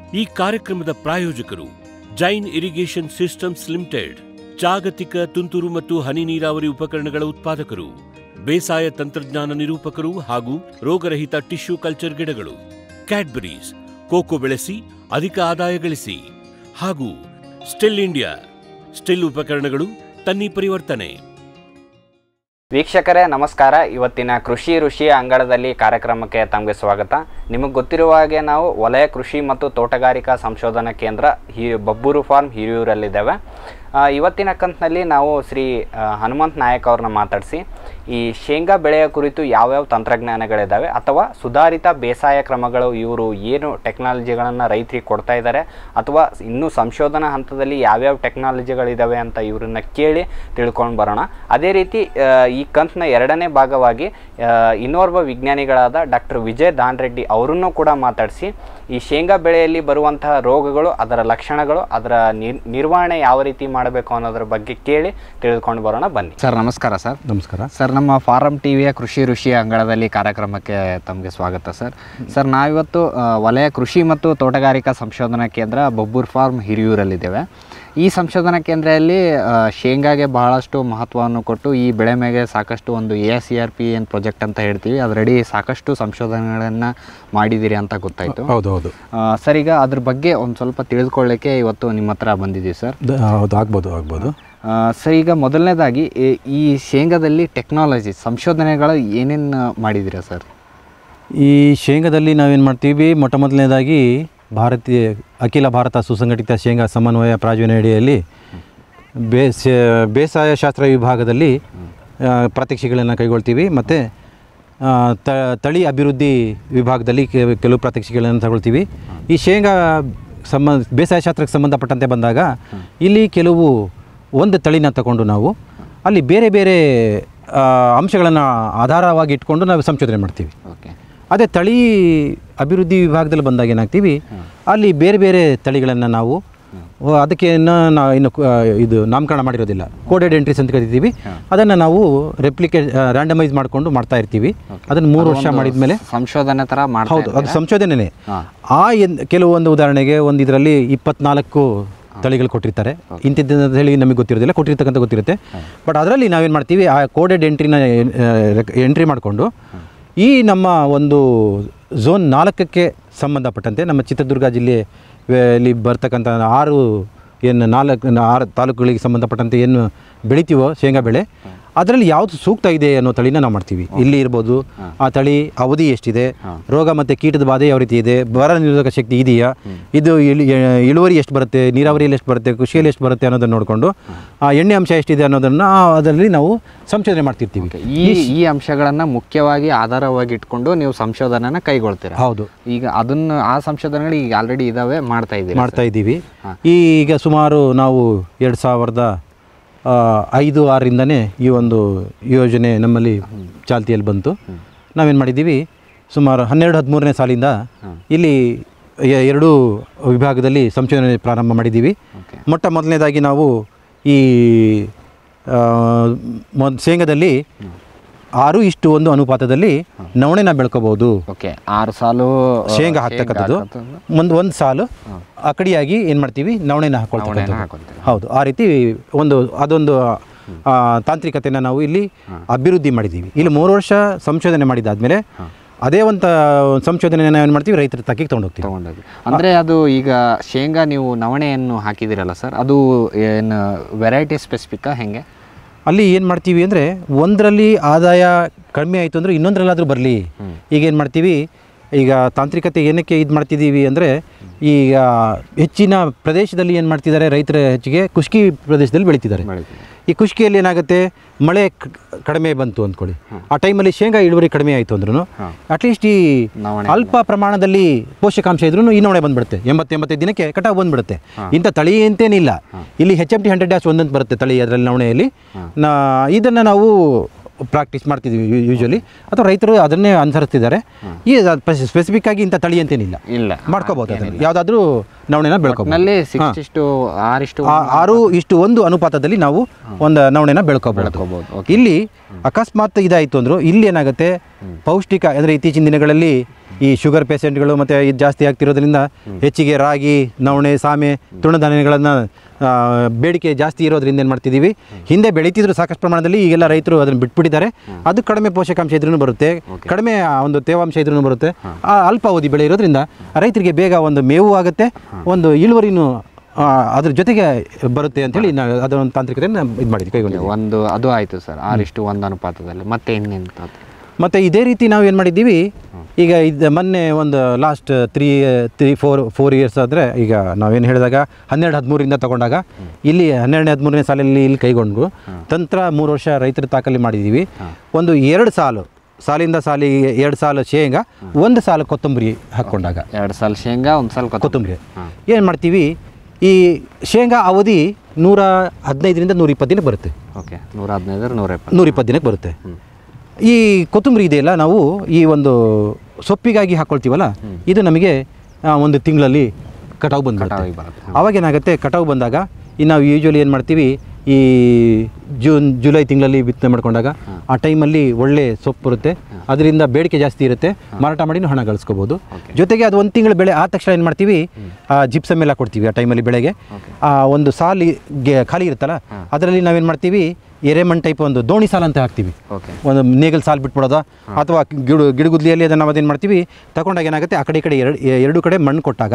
ಈ ಕಾರ್ಯಕ್ರಮದ ಪ್ರಾಯೋಜಕರು ಜೈನ್ ಇರಿಗೇಷನ್ ಸಿಸ್ಟಮ್ಸ್ ಲಿಮಿಟೆಡ್, ಜಾಗತಿಕ ತುಂತುರು ಮತ್ತು ಹನಿ ನೀರಾವರಿ ಉಪಕರಣಗಳ ಉತ್ಪಾದಕರು, ಬೇಸಾಯ ತಂತ್ರಜ್ಞಾನ ನಿರೂಪಕರು ಹಾಗೂ ರೋಗರಹಿತ ಟಿಶ್ಯೂ ಕಲ್ಚರ್ ಗಿಡಗಳು, ಕ್ಯಾಡ್ಬರೀಸ್, ಕೋಕೋ ಬೆಳೆಸಿ ಅಧಿಕ ಆದಾಯ ಗಳಿಸಿ, ಹಾಗೂ ಸ್ಟಿಲ್ ಇಂಡಿಯಾ, ಸ್ಟಿಲ್ ಉಪಕರಣಗಳು ತನ್ನಿ ಪರಿವರ್ತನೆ. ವೀಕ್ಷಕರೇ ನಮಸ್ಕಾರ. ಇವತ್ತಿನ ಕೃಷಿ ಋಷಿಯ ಅಂಗಳದಲ್ಲಿ ಕಾರ್ಯಕ್ರಮಕ್ಕೆ ತಮಗೆ ಸ್ವಾಗತ. ನಿಮಗೆ ಗೊತ್ತಿರುವ ಹಾಗೆ ನಾವು ವಲಯ ಕೃಷಿ ಮತ್ತು ತೋಟಗಾರಿಕಾ ಸಂಶೋಧನಾ ಕೇಂದ್ರ ಬಬ್ಬೂರು ಫಾರ್ಮ್ ಹಿರಿಯೂರಲ್ಲಿದ್ದೇವೆ. ಇವತ್ತಿನ ಕಂತಿನಲ್ಲಿ ನಾವು ಶ್ರೀ ಹನುಮಂತ್ ನಾಯಕ್ ಅವ್ರನ್ನ ಮಾತಾಡಿಸಿ ಈ ಶೇಂಗಾ ಬೆಳೆಯ ಕುರಿತು ಯಾವ್ಯಾವ ತಂತ್ರಜ್ಞಾನಗಳಿದ್ದಾವೆ ಅಥವಾ ಸುಧಾರಿತ ಬೇಸಾಯ ಕ್ರಮಗಳು ಇವರು ಏನು ಟೆಕ್ನಾಲಜಿಗಳನ್ನು ರೈತರಿಗೆ ಕೊಡ್ತಾ ಇದ್ದಾರೆ ಅಥವಾ ಇನ್ನೂ ಸಂಶೋಧನಾ ಹಂತದಲ್ಲಿ ಯಾವ್ಯಾವ ಟೆಕ್ನಾಲಜಿಗಳಿದ್ದಾವೆ ಅಂತ ಇವರನ್ನ ಕೇಳಿ ತಿಳ್ಕೊಂಡು ಬರೋಣ. ಅದೇ ರೀತಿ ಈ ಕಂತಿನ ಎರಡನೇ ಭಾಗವಾಗಿ ಇನ್ನೋರ್ವ ವಿಜ್ಞಾನಿಗಳಾದ ಡಾಕ್ಟರ್ ವಿಜಯ್ ದಾನ್ರೆಡ್ಡಿ ಅವರನ್ನು ಕೂಡ ಮಾತಾಡಿಸಿ ಈ ಶೇಂಗಾ ಬೆಳೆಯಲ್ಲಿ ಬರುವಂತಹ ರೋಗಗಳು, ಅದರ ಲಕ್ಷಣಗಳು, ಅದರ ನಿರ್ವಹಣೆ ಯಾವ ರೀತಿ ಮಾಡಬೇಕು ಅನ್ನೋದ್ರ ಬಗ್ಗೆ ಕೇಳಿ ತಿಳಿದುಕೊಂಡು ಬರೋಣ. ಬನ್ನಿ ಸರ್. ನಮಸ್ಕಾರ ಸರ್. ನಮಸ್ಕಾರ ಸರ್. ನಮ್ಮ ಫಾರಂ ಟಿವಿಯ ಕೃಷಿ ಋಷಿಯ ಅಂಗಳದಲ್ಲಿ ಕಾರ್ಯಕ್ರಮಕ್ಕೆ ತಮಗೆ ಸ್ವಾಗತ ಸರ್. ಸರ್, ನಾವಿವತ್ತು ವಲಯ ಕೃಷಿ ಮತ್ತು ತೋಟಗಾರಿಕಾ ಸಂಶೋಧನಾ ಕೇಂದ್ರ ಬಬ್ಬೂರು ಫಾರ್ಮ್ ಹಿರಿಯೂರಲ್ಲಿದ್ದೇವೆ. ಈ ಸಂಶೋಧನಾ ಕೇಂದ್ರದಲ್ಲಿ ಶೇಂಗಾಗೆ ಬಹಳಷ್ಟು ಮಹತ್ವವನ್ನು ಕೊಟ್ಟು ಈ ಬೆಳೆ ಮೇಲೆ ಸಾಕಷ್ಟು ಒಂದು ASCRP ಏನು ಪ್ರಾಜೆಕ್ಟ್ ಅಂತ ಹೇಳ್ತೀವಿ, ಅದರಡಿ ಸಾಕಷ್ಟು ಸಂಶೋಧನೆಗಳನ್ನು ಮಾಡಿದ್ದೀರಿ ಅಂತ ಗೊತ್ತಾಯಿತು. ಹೌದು ಸರ್, ಈಗ ಅದ್ರ ಬಗ್ಗೆ ಒಂದು ಸ್ವಲ್ಪ ತಿಳಿದುಕೊಳ್ಳಿಕ್ಕೆ ಇವತ್ತು ನಿಮ್ಮ ಹತ್ರ ಬಂದಿದ್ದೀವಿ ಸರ್. ಹೌದು, ಆಗ್ಬೋದು. ಸರ್, ಈಗ ಮೊದಲನೇದಾಗಿ ಈ ಶೇಂಗಾದಲ್ಲಿ ಟೆಕ್ನಾಲಜಿ ಸಂಶೋಧನೆಗಳು ಏನೇನು ಮಾಡಿದ್ದೀರಾ ಸರ್? ಈ ಶೇಂಗಾದಲ್ಲಿ ನಾವೇನು ಮಾಡ್ತೀವಿ, ಮೊಟ್ಟ ಮೊದಲನೇದಾಗಿ ಅಖಿಲ ಭಾರತ ಸುಸಂಘಟಿತ ಶೇಂಗಾ ಸಮನ್ವಯ ಪ್ರಾಯೋಜನೆ ಅಡಿಯಲ್ಲಿ ಬೇಸಾಯ ಶಾಸ್ತ್ರ ವಿಭಾಗದಲ್ಲಿ ಪ್ರಾತ್ಯಕ್ಷಿಕೆಗಳನ್ನು ಕೈಗೊಳ್ತೀವಿ. ಮತ್ತು ತಳಿ ಅಭಿವೃದ್ಧಿ ವಿಭಾಗದಲ್ಲಿ ಕೆಲವು ಪ್ರಾತ್ಯಕ್ಷಿಕೆಗಳನ್ನು ತಗೊಳ್ತೀವಿ. ಈ ಶೇಂಗಾ ಬೇಸಾಯ ಶಾಸ್ತ್ರಕ್ಕೆ ಸಂಬಂಧಪಟ್ಟಂತೆ ಬಂದಾಗ ಇಲ್ಲಿ ಕೆಲವು ಒಂದು ತಳಿನ ತಗೊಂಡು ನಾವು ಅಲ್ಲಿ ಬೇರೆ ಬೇರೆ ಅಂಶಗಳನ್ನು ಆಧಾರವಾಗಿ ಇಟ್ಕೊಂಡು ನಾವು ಸಂಶೋಧನೆ ಮಾಡ್ತೀವಿ. ಅದೇ ತಳಿ ಅಭಿವೃದ್ಧಿ ವಿಭಾಗದಲ್ಲಿ ಬಂದಾಗ ಏನಾಗ್ತೀವಿ, ಅಲ್ಲಿ ಬೇರೆ ಬೇರೆ ತಳಿಗಳನ್ನು ನಾವು ಅದಕ್ಕೆ ಇನ್ನು ಇದು ನಾಮಕರಣ ಮಾಡಿರೋದಿಲ್ಲ, ಕೋಡೆಡ್ ಎಂಟ್ರೀಸ್ ಅಂತ ಕರಿತೀವಿ. ಅದನ್ನು ನಾವು ರ್ಯಾಂಡಮೈಸ್ ಮಾಡಿಕೊಂಡು ಮಾಡ್ತಾ ಇರ್ತೀವಿ. ಅದನ್ನು 3 ವರ್ಷ ಮಾಡಿದ ಮೇಲೆ ಸಂಶೋಧನೆ ಥರ ಹೌದು, ಅದು ಸಂಶೋಧನೆಯೇ. ಕೆಲವೊಂದು ಉದಾಹರಣೆಗೆ ಒಂದು ಇದರಲ್ಲಿ 24 ತಳಿಗಳು ಕೊಟ್ಟಿರ್ತಾರೆ. ಇಂಥದ್ದು ಹೇಳಿ ನಮಗೆ ಗೊತ್ತಿರೋದಿಲ್ಲ, ಕೊಟ್ಟಿರ್ತಕ್ಕಂಥ ಗೊತ್ತಿರುತ್ತೆ. ಬಟ್ ಅದರಲ್ಲಿ ನಾವೇನು ಮಾಡ್ತೀವಿ, ಆ ಕೋಡೆಡ್ ಎಂಟ್ರಿ ಮಾಡಿಕೊಂಡು ಈ ನಮ್ಮ ಒಂದು ಝೋನ್ 4ಕ್ಕೆ ಸಂಬಂಧಪಟ್ಟಂತೆ ನಮ್ಮ ಚಿತ್ರದುರ್ಗ ಜಿಲ್ಲೆಯಲ್ಲಿ ಬರ್ತಕ್ಕಂಥ 6 ತಾಲೂಕುಗಳಿಗೆ ಸಂಬಂಧಪಟ್ಟಂತೆ ಏನು ಬೆಳಿತೀವೋ ಶೇಂಗಾ ಬೆಳೆ, ಅದರಲ್ಲಿ ಯಾವುದು ಸೂಕ್ತ ಇದೆ ಅನ್ನೋ ತಳಿನ ನಾವು ಮಾಡ್ತೀವಿ. ಇಲ್ಲಿ ಇರ್ಬೋದು ಆ ತಳಿ ಅವಧಿ ಎಷ್ಟಿದೆ, ರೋಗ ಮತ್ತು ಕೀಟದ ಬಾಧೆ ಯಾವ ರೀತಿ ಇದೆ, ಬರ ನಿರೋಧಕ ಶಕ್ತಿ ಇದೆಯಾ, ಇದು ಇಳುವರಿ ಎಷ್ಟು ಬರುತ್ತೆ, ನೀರಾವರಿಯಲ್ಲಿ ಎಷ್ಟು ಬರುತ್ತೆ, ಕೃಷಿಯಲ್ಲಿ ಎಷ್ಟು ಬರುತ್ತೆ ಅನ್ನೋದನ್ನು ನೋಡಿಕೊಂಡು ಆ ಎಣ್ಣೆ ಅಂಶ ಎಷ್ಟಿದೆ ಅನ್ನೋದನ್ನು ಅದರಲ್ಲಿ ನಾವು ಸಂಶೋಧನೆ ಮಾಡ್ತಿರ್ತೀವಿ. ಈ ಅಂಶಗಳನ್ನು ಮುಖ್ಯವಾಗಿ ಆಧಾರವಾಗಿ ಇಟ್ಕೊಂಡು ನೀವು ಸಂಶೋಧನೆನ ಕೈಗೊಳ್ತೀರಾ? ಹೌದು. ಈಗ ಅದನ್ನು ಆ ಸಂಶೋಧನೆಗಳು ಈಗ ಆಲ್ರೆಡಿ ಇದಾವೆ, ಮಾಡ್ತಾ ಇದ್ದೀವಿ. ಈಗ ಸುಮಾರು ನಾವು 2005-6ರಿಂದನೇ ಈ ಒಂದು ಯೋಜನೆ ನಮ್ಮಲ್ಲಿ ಚಾಲ್ತಿಯಲ್ಲಿ ಬಂತು. ನಾವೇನು ಮಾಡಿದ್ದೀವಿ, ಸುಮಾರು 12-13ನೇ ಸಾಲಿಂದ ಇಲ್ಲಿ 2 ವಿಭಾಗದಲ್ಲಿ ಸಂಶೋಧನೆ ಪ್ರಾರಂಭ ಮಾಡಿದ್ದೀವಿ. ಮೊಟ್ಟ ಮೊದಲನೇದಾಗಿ ನಾವು ಈ ಶೇಂಗಾದಲ್ಲಿ 6:1 ಅನುಪಾತದಲ್ಲಿ ನವಣೆನ ಬೆಳ್ಕೋಬಹುದು. 6 ಸಾಲು ಶೇಂಗಾ ಹಾಕ್ತಕ್ಕಂಥದ್ದು, ಒಂದು ಸಾಲು ಅಕಡಿಯಾಗಿ ಏನು ಮಾಡ್ತೀವಿ, ನವಣೆನ ಹಾಕೊಳ್ತಕ್ಕಂಥದ್ದು. ಹೌದು, ಆ ರೀತಿ ಅದೊಂದು ತಾಂತ್ರಿಕತೆಯನ್ನು ನಾವು ಇಲ್ಲಿ ಅಭಿವೃದ್ಧಿ ಮಾಡಿದ್ದೀವಿ. ಇಲ್ಲಿ 3 ವರ್ಷ ಸಂಶೋಧನೆ ಮಾಡಿದಾದ್ಮೇಲೆ ಅದೇ ಒಂದು ಸಂಶೋಧನೆಯನ್ನು ಏನು ಮಾಡ್ತೀವಿ, ರೈತರ ತಕ್ಕಿಗೆ ತೊಗೊಂಡೋಗ್ತೀವಿ. ಅಂದರೆ ಅದು ಈಗ ಶೇಂಗಾ ನೀವು ನವಣೆಯನ್ನು ಹಾಕಿದ್ದೀರಲ್ಲ ಸರ್, ಅದು ಏನು ವೆರೈಟಿ ಸ್ಪೆಸಿಫಿಕ್ಕಾ ಹೆಂಗೆ? ಅಲ್ಲಿ ಏನು ಮಾಡ್ತೀವಿ ಅಂದರೆ, ಒಂದರಲ್ಲಿ ಆದಾಯ ಕಡಿಮೆ ಆಯಿತು ಅಂದರೆ ಇನ್ನೊಂದರಲ್ಲಾದರೂ ಬರಲಿ. ಈಗ ಏನು ಮಾಡ್ತೀವಿ, ಈಗ ತಾಂತ್ರಿಕತೆ ಏನಕ್ಕೆ ಇದು ಮಾಡ್ತಿದ್ದೀವಿ ಅಂದರೆ, ಈಗ ಹೆಚ್ಚಿನ ಪ್ರದೇಶದಲ್ಲಿ ಏನು ಮಾಡ್ತಿದ್ದಾರೆ ರೈತರ ಹೆಚ್ಚಿಗೆ ಕುಷ್ಕಿ ಪ್ರದೇಶದಲ್ಲಿ ಬೆಳೀತಿದ್ದಾರೆ. ಈ ಕುಷ್ಕಿಯಲ್ಲಿ ಏನಾಗುತ್ತೆ, ಮಳೆ ಕಡಿಮೆ ಬಂತು ಅಂದ್ಕೊಳ್ಳಿ, ಆ ಟೈಮಲ್ಲಿ ಶೇಂಗಾ ಇಳುವರಿ ಕಡಿಮೆ ಆಯಿತು ಅಂದ್ರೂ ಅಟ್ಲೀಸ್ಟ್ ಈ ಅಲ್ಪ ಪ್ರಮಾಣದಲ್ಲಿ ಪೋಷಕಾಂಶ ಇದ್ರೂ ಈ ನವಣೆ ಬಂದುಬಿಡುತ್ತೆ. 80-85 ದಿನಕ್ಕೆ ಕಟಾವು ಬಂದುಬಿಡುತ್ತೆ. ಇಂಥ ತಳಿ ಅಂತೇನಿಲ್ಲ, ಇಲ್ಲಿ HMT 100-1 ಅಂತ ಬರುತ್ತೆ ತಳಿ ಅದರಲ್ಲಿ ನವಣೆಯಲ್ಲಿ. ಇದನ್ನು ನಾವು ಪ್ರಾಕ್ಟೀಸ್ ಮಾಡ್ತಿದ್ದೀವಿ ಯೂಶಲಿ, ಅಥವಾ ರೈತರು ಅದನ್ನೇ ಅನುಸರಿಸ್ತಿದ್ದಾರೆ. ಈ ಸ್ಪೆಸಿಫಿಕ್ ಆಗಿ ಇಂಥ ತಳಿ ಅಂತೇನಿಲ್ಲ, ಮಾಡ್ಕೋಬಹುದು. ಅದನ್ನು ಯಾವುದಾದ್ರೂ ನವಣೆನ ಬೆಳ್ಕೋಬಹುದು. 6:1 ಅನುಪಾತದಲ್ಲಿ ನಾವು ಒಂದು ನವಣೆನ ಬೆಳ್ಕೋಬಹುದು. ಇಲ್ಲಿ ಅಕಸ್ಮಾತ್ ಇದಾಯಿತು ಅಂದರೂ ಇಲ್ಲಿ ಏನಾಗುತ್ತೆ, ಪೌಷ್ಟಿಕ ಅಂದರೆ ಇತ್ತೀಚಿನ ದಿನಗಳಲ್ಲಿ ಈ ಶುಗರ್ ಪೇಷೆಂಟ್ಗಳು ಮತ್ತು ಇದು ಜಾಸ್ತಿ ಆಗ್ತಿರೋದ್ರಿಂದ ಹೆಚ್ಚಿಗೆ ರಾಗಿ, ನವಣೆ, ಸಾಮೆ, ತೃಣಧಾನ್ಯಗಳನ್ನು ಬೇಡಿಕೆ ಜಾಸ್ತಿ ಇರೋದ್ರಿಂದ ಏನು ಮಾಡ್ತಿದ್ದೀವಿ, ಹಿಂದೆ ಬೆಳೀತಿದ್ರು ಸಾಕಷ್ಟು ಪ್ರಮಾಣದಲ್ಲಿ, ಈಗೆಲ್ಲ ರೈತರು ಅದನ್ನು ಬಿಟ್ಬಿಟ್ಟಿದ್ದಾರೆ. ಅದು ಕಡಿಮೆ ಪೋಷಕಾಂಶ ಇದ್ರೂ ಬರುತ್ತೆ, ಕಡಿಮೆ ಒಂದು ತೇವಾಂಶ ಇದ್ರೂ ಬರುತ್ತೆ. ಅಲ್ಪಾವಧಿ ಬೆಳೆ ಇರೋದ್ರಿಂದ ರೈತರಿಗೆ ಬೇಗ ಒಂದು ಮೇವು ಆಗುತ್ತೆ, ಒಂದು ಇಳುವರಿನೂ ಅದ್ರ ಜೊತೆಗೆ ಬರುತ್ತೆ ಅಂತೇಳಿ ನಾವು ಅದೊಂದು ತಾಂತ್ರಿಕತೆಯನ್ನು ಇದು ಮಾಡಿದ್ವಿ, ಕೈಗೊಂಡಿದ್ದೀವಿ. ಒಂದು ಅದು ಆಯಿತು ಸರ್, 6:1 ಅನುಪಾತದಲ್ಲಿ. ಮತ್ತೆ ಇನ್ನೇನು? ಮತ್ತು ಇದೇ ರೀತಿ ನಾವು ಏನು ಮಾಡಿದ್ದೀವಿ, ಈಗ ಇದು ಮೊನ್ನೆ ಒಂದು ಲಾಸ್ಟ್ 4 ಇಯರ್ಸ್ ಆದರೆ, ಈಗ ನಾವೇನು ಹೇಳಿದಾಗ 12-13ರಿಂದ ತಗೊಂಡಾಗ ಇಲ್ಲಿ 12-13ನೇ ಸಾಲಲ್ಲಿ ಇಲ್ಲಿ ಕೈಗೊಂಡು ತಂತ್ರ 3 ವರ್ಷ ರೈತರ ತಾಕಲ್ಲಿ ಮಾಡಿದ್ದೀವಿ. ಒಂದು 2 ಸಾಲಿಂದ ಸಾಲಿಗೆ 2 ಸಾಲು ಶೇಂಗಾ, 1 ಸಾಲು ಕೊತ್ತಂಬರಿ ಹಾಕ್ಕೊಂಡಾಗ 2 ಸಾಲು ಶೇಂಗಾ, 1 ಸಾಲು ಕೊತ್ತಂಬರಿ ಏನು ಮಾಡ್ತೀವಿ, ಈ ಶೇಂಗಾ ಅವಧಿ 115ರಿಂದ 120 ದಿನಕ್ಕೆ ಬರುತ್ತೆ. ಓಕೆ, 115 120 ದಿನಕ್ಕೆ ಬರುತ್ತೆ. ಈ ಕೊತ್ತಂಬರಿ ಇದೆಯಲ್ಲ, ನಾವು ಈ ಒಂದು ಸೊಪ್ಪಿಗಾಗಿ ಹಾಕ್ಕೊಳ್ತೀವಲ್ಲ, ಇದು ನಮಗೆ 1 ತಿಂಗಳಲ್ಲಿ ಕಟಾವು ಬಂದ್ಬಿಡುತ್ತೆ. ಅವಾಗೇನಾಗುತ್ತೆ, ಕಟಾವು ಬಂದಾಗ ನಾವು ಯೂಶ್ವಲಿ ಏನು ಮಾಡ್ತೀವಿ, ಈ ಜುಲೈ ತಿಂಗಳಲ್ಲಿ ಬಿತ್ತನೆ ಮಾಡ್ಕೊಂಡಾಗ ಆ ಟೈಮಲ್ಲಿ ಒಳ್ಳೆ ಸೊಪ್ಪು ಬರುತ್ತೆ, ಅದರಿಂದ ಬೇಡಿಕೆ ಜಾಸ್ತಿ ಇರುತ್ತೆ, ಮಾರಾಟ ಮಾಡಿನೂ ಹಣ ಗಳಿಸ್ಕೋಬೋದು. ಜೊತೆಗೆ ಅದು 1 ತಿಂಗಳು ಬೆಳೆ ಆದ ತಕ್ಷಣ ಏನು ಮಾಡ್ತೀವಿ, ಜಿಪ್ಸಮ್ ಎಲ್ಲ ಕೊಡ್ತೀವಿ ಆ ಟೈಮಲ್ಲಿ ಬೆಳೆಗೆ. ಆ ಒಂದು ಸಾಲಿಗೆ ಖಾಲಿ ಇರುತ್ತಲ್ಲ, ಅದರಲ್ಲಿ ನಾವೇನು ಮಾಡ್ತೀವಿ, ಎರೆಮಣ್ಣು ಟೈಪ್ ಒಂದು ದೋಣಿ ಸಾಲು ಅಂತ ಹಾಕ್ತೀವಿ. ಒಂದು ನೇಗಲ್ ಸಾಲು ಬಿಟ್ಬಿಡೋದು, ಅಥವಾ ಗಿಡಗುದ್ಲಿಯಲ್ಲಿ ಅದನ್ನು ನಾವು ಅದೇನು ಮಾಡ್ತೀವಿ, ತಗೊಂಡಾಗ ಏನಾಗುತ್ತೆ, ಆ ಕಡೆ ಈ ಕಡೆ ಎರಡು ಕಡೆ ಮಣ್ಣು ಕೊಟ್ಟಾಗ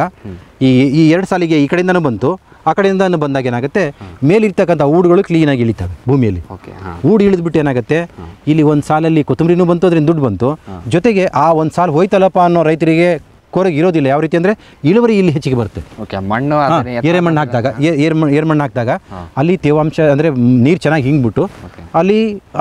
ಈ 2 ಸಾಲಿಗೆ ಈ ಕಡೆಯಿಂದನೂ ಬಂತು, ಆ ಕಡೆಯಿಂದ ಬಂದಾಗ ಏನಾಗುತ್ತೆ, ಮೇಲಿರ್ತಕ್ಕಂಥ ಊಡುಗಳು ಕ್ಲೀನಾಗಿ ಇಳಿತವೆ ಭೂಮಿಯಲ್ಲಿ. ಊಡು ಇಳಿದ್ಬಿಟ್ಟು ಏನಾಗುತ್ತೆ, ಇಲ್ಲಿ 1 ಸಾಲಲ್ಲಿ ಕೊತ್ತಂಬರಿನೂ ಬಂತು, ಅದರಿಂದ ದುಡ್ಡು ಬಂತು, ಜೊತೆಗೆ ಆ 1 ಸಾಲು ಹೋಯ್ತಲ್ಲಪ್ಪ ಅನ್ನೋ ರೈತರಿಗೆ ಕೊರಗೆ ಇರೋದಿಲ್ಲ. ಯಾವ ರೀತಿ ಅಂದರೆ ಇಳುವರಿ ಇಲ್ಲಿ ಹೆಚ್ಚಿಗೆ ಬರುತ್ತೆ. ಮಣ್ಣು ಎರೆಮಣ್ಣು ಹಾಕಿದಾಗ ಏರ್ಮಣ್ಣು ಹಾಕಿದಾಗ ಅಲ್ಲಿ ತೇವಾಂಶ ಅಂದರೆ ನೀರು ಚೆನ್ನಾಗಿ ಹಿಂಗ್ಬಿಟ್ಟು ಅಲ್ಲಿ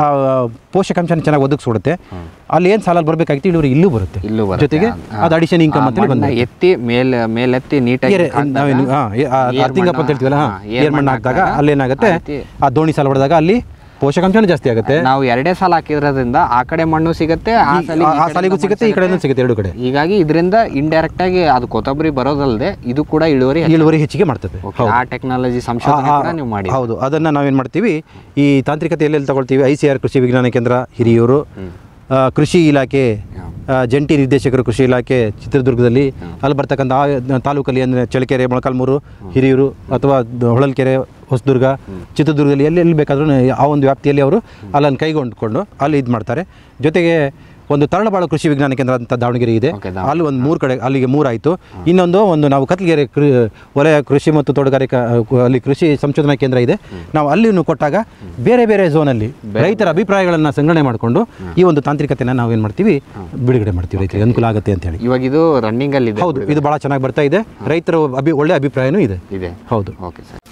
ಪೋಷಕಾಂಶ ಚೆನ್ನಾಗಿ ಒದಗಿಸ್ಕೊಡುತ್ತೆ. ಅಲ್ಲಿ ಏನು ಸಾಲಲ್ಲಿ ಬರಬೇಕಾಗಿತ್ತು, ಇಳುವರಿ ಇಲ್ಲೂ ಬರುತ್ತೆ. ಜೊತೆಗೆ ಅದು ಅಡಿಷನ್ ಇನ್ಕಮ್ ಅಂತೇಳಿ ಬಂದ ಎತ್ತಿ ಮೇಲೆತ್ತಿ ನೀಟಾಗಿ ನಾವೇನು ಅರ್ತಿಂಗಪ್ಪ ಅಂತ ಹೇಳ್ತೀವಲ್ಲ, ಏರ್ಮಣ್ಣು ಹಾಕಿದಾಗ ಅಲ್ಲೇನಾಗುತ್ತೆ, ಆ ದೋಣಿ ಸಾಲ ಹೊಡೆದಾಗ ಅಲ್ಲಿ ಪೋಷಕಾಂಶನೂ ಜಾಸ್ತಿ ಆಗುತ್ತೆ. ನಾವು 2 ಸಾಲ ಹಾಕಿದ್ರಿಂದ ಆ ಕಡೆ ಮಣ್ಣು ಸಿಗುತ್ತೆ, ಆ ಸಾಲಿಗೂ ಸಿಗುತ್ತೆ, ಈ ಕಡೆನೂ ಸಿಗುತ್ತೆ, 2 ಕಡೆ. ಹೀಗಾಗಿ ಇದರಿಂದ ಇಂಡೈರೆಕ್ಟ್ ಆಗಿ ಅದು ಕೊತ್ತಂಬರಿ ಬರೋದಲ್ಲದೆ ಇದು ಕೂಡ ಇಳುವರಿ ಹೆಚ್ಚಿಗೆ ಮಾಡ್ತದೆ. ಆ ಟೆಕ್ನಾಲಜಿ ಸಂಶೋಧನೆ ನೀವು ಮಾಡಿ. ಹೌದು, ಅದನ್ನು ನಾವೇನು ಮಾಡ್ತೀವಿ, ಈ ತಾಂತ್ರಿಕತೆ ಎಲ್ಲೆಲ್ಲಿ ತಗೊಳ್ತೀವಿ, ICAR ಕೃಷಿ ವಿಜ್ಞಾನ ಕೇಂದ್ರ ಹಿರಿಯೂರು, ಕೃಷಿ ಇಲಾಖೆ ಜಂಟಿ ನಿರ್ದೇಶಕರು ಕೃಷಿ ಇಲಾಖೆ ಚಿತ್ರದುರ್ಗದಲ್ಲಿ, ಅಲ್ಲಿ ಬರ್ತಕ್ಕಂಥ ತಾಲೂಕಲ್ಲಿ ಅಂದರೆ ಚಳ್ಳಕೆರೆ, ಮೊಳಕಾಲ್ಮೂರು, ಹಿರಿಯೂರು ಅಥವಾ ಹೊಳಲ್ಕೆರೆ, ಹೊಸದುರ್ಗ, ಚಿತ್ರದುರ್ಗದಲ್ಲಿ ಎಲ್ಲಿ ಬೇಕಾದ್ರೂ ಆ ಒಂದು ವ್ಯಾಪ್ತಿಯಲ್ಲಿ ಅವರು ಅಲ್ಲನ್ನು ಕೈಗೊಂಡುಕೊಂಡು ಅಲ್ಲಿ ಇದು ಮಾಡ್ತಾರೆ. ಜೊತೆಗೆ ಒಂದು ತರಳಬಾಳು ಕೃಷಿ ವಿಜ್ಞಾನ ಕೇಂದ್ರ ಅಂತ ದಾವಣಗೆರೆ ಇದೆ, ಅಲ್ಲಿ ಒಂದು 3 ಕಡೆ, ಅಲ್ಲಿಗೆ 3 ಆಯಿತು. ಇನ್ನೊಂದು ನಾವು ಕತ್ಲಗೆರೆ ವಲಯ ಕೃಷಿ ಮತ್ತು ತೋಟಗಾರಿಕಾ ಅಲ್ಲಿ ಕೃಷಿ ಸಂಶೋಧನಾ ಕೇಂದ್ರ ಇದೆ. ನಾವು ಅಲ್ಲಿನೂ ಕೊಟ್ಟಾಗ ಬೇರೆ ಬೇರೆ ಝೋನಲ್ಲಿ ರೈತರ ಅಭಿಪ್ರಾಯಗಳನ್ನು ಸಂಗ್ರಹಣೆ ಮಾಡಿಕೊಂಡು ಈ ಒಂದು ತಾಂತ್ರಿಕತೆಯನ್ನು ನಾವೇನು ಮಾಡ್ತೀವಿ, ಬಿಡುಗಡೆ ಮಾಡ್ತೀವಿ, ರೈತರಿಗೆ ಅನುಕೂಲ ಆಗುತ್ತೆ ಅಂತ ಹೇಳಿ. ಇವಾಗ ಇದು ರನ್ನಿಂಗ್ ಅಲ್ಲಿ ಇದೆ. ಹೌದು, ಇದು ಭಾಳ ಚೆನ್ನಾಗಿ ಬರ್ತಾ ಇದೆ, ರೈತರ ಒಳ್ಳೆ ಅಭಿಪ್ರಾಯನೂ ಇದೆ. ಹೌದು. Okay sir.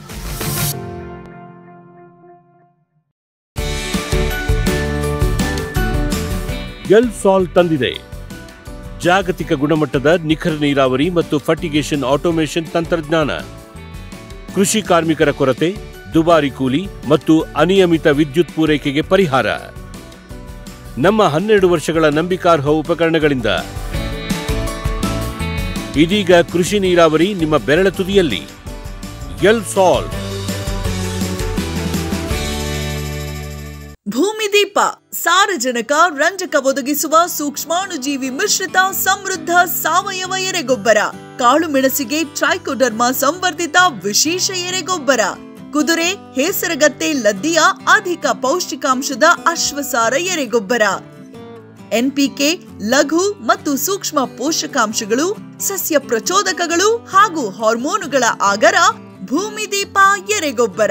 ಎಲ್ಸಾಲ್ ತಂದಿದೆ ಜಾಗತಿಕ ಗುಣಮಟ್ಟದ ನಿಖರ ನೀರಾವರಿ ಮತ್ತು ಫರ್ಟಿಗೇಷನ್ ಆಟೋಮೇಷನ್ ತಂತ್ರಜ್ಞಾನ. ಕೃಷಿ ಕಾರ್ಮಿಕರ ಕೊರತೆ, ದುಬಾರಿ ಕೂಲಿ ಮತ್ತು ಅನಿಯಮಿತ ವಿದ್ಯುತ್ ಪೂರೈಕೆಗೆ ಪರಿಹಾರ. ನಮ್ಮ 12 ವರ್ಷಗಳ ನಂಬಿಕಾರ್ಹ ಉಪಕರಣಗಳಿಂದ ಇದೀಗ ಕೃಷಿ ನೀರಾವರಿ ನಿಮ್ಮ ಬೆರಳ ತುದಿಯಲ್ಲಿ. ಎಲ್ಸಾಲ್. ಭೂಮಿದೀಪ ಸಾರಜನಕ, ರಂಜಕ ಒದಗಿಸುವ ಸೂಕ್ಷ್ಮಾಣುಜೀವಿ ಮಿಶ್ರಿತ ಸಮೃದ್ಧ ಸಾವಯವ ಎರೆಗೊಬ್ಬರ. ಕಾಳು ಮೆಣಸಿಗೆ ಟ್ರೈಕೋಡರ್ಮಾ ಸಂವರ್ಧಿತ ವಿಶೇಷ ಎರೆಗೊಬ್ಬರ. ಕುದುರೆ, ಹೇಸರಗತ್ತೆ, ಲದ್ದಿಯ ಅಧಿಕ ಪೌಷ್ಟಿಕಾಂಶದ ಅಶ್ವಸಾರ ಎರೆಗೊಬ್ಬರ. NPK, ಲಘು ಮತ್ತು ಸೂಕ್ಷ್ಮ ಪೋಷಕಾಂಶಗಳು, ಸಸ್ಯ ಪ್ರಚೋದಕಗಳು ಹಾಗೂ ಹಾರ್ಮೋನುಗಳ ಆಗರ. ಭೂಮಿದೀಪ ಎರೆಗೊಬ್ಬರ.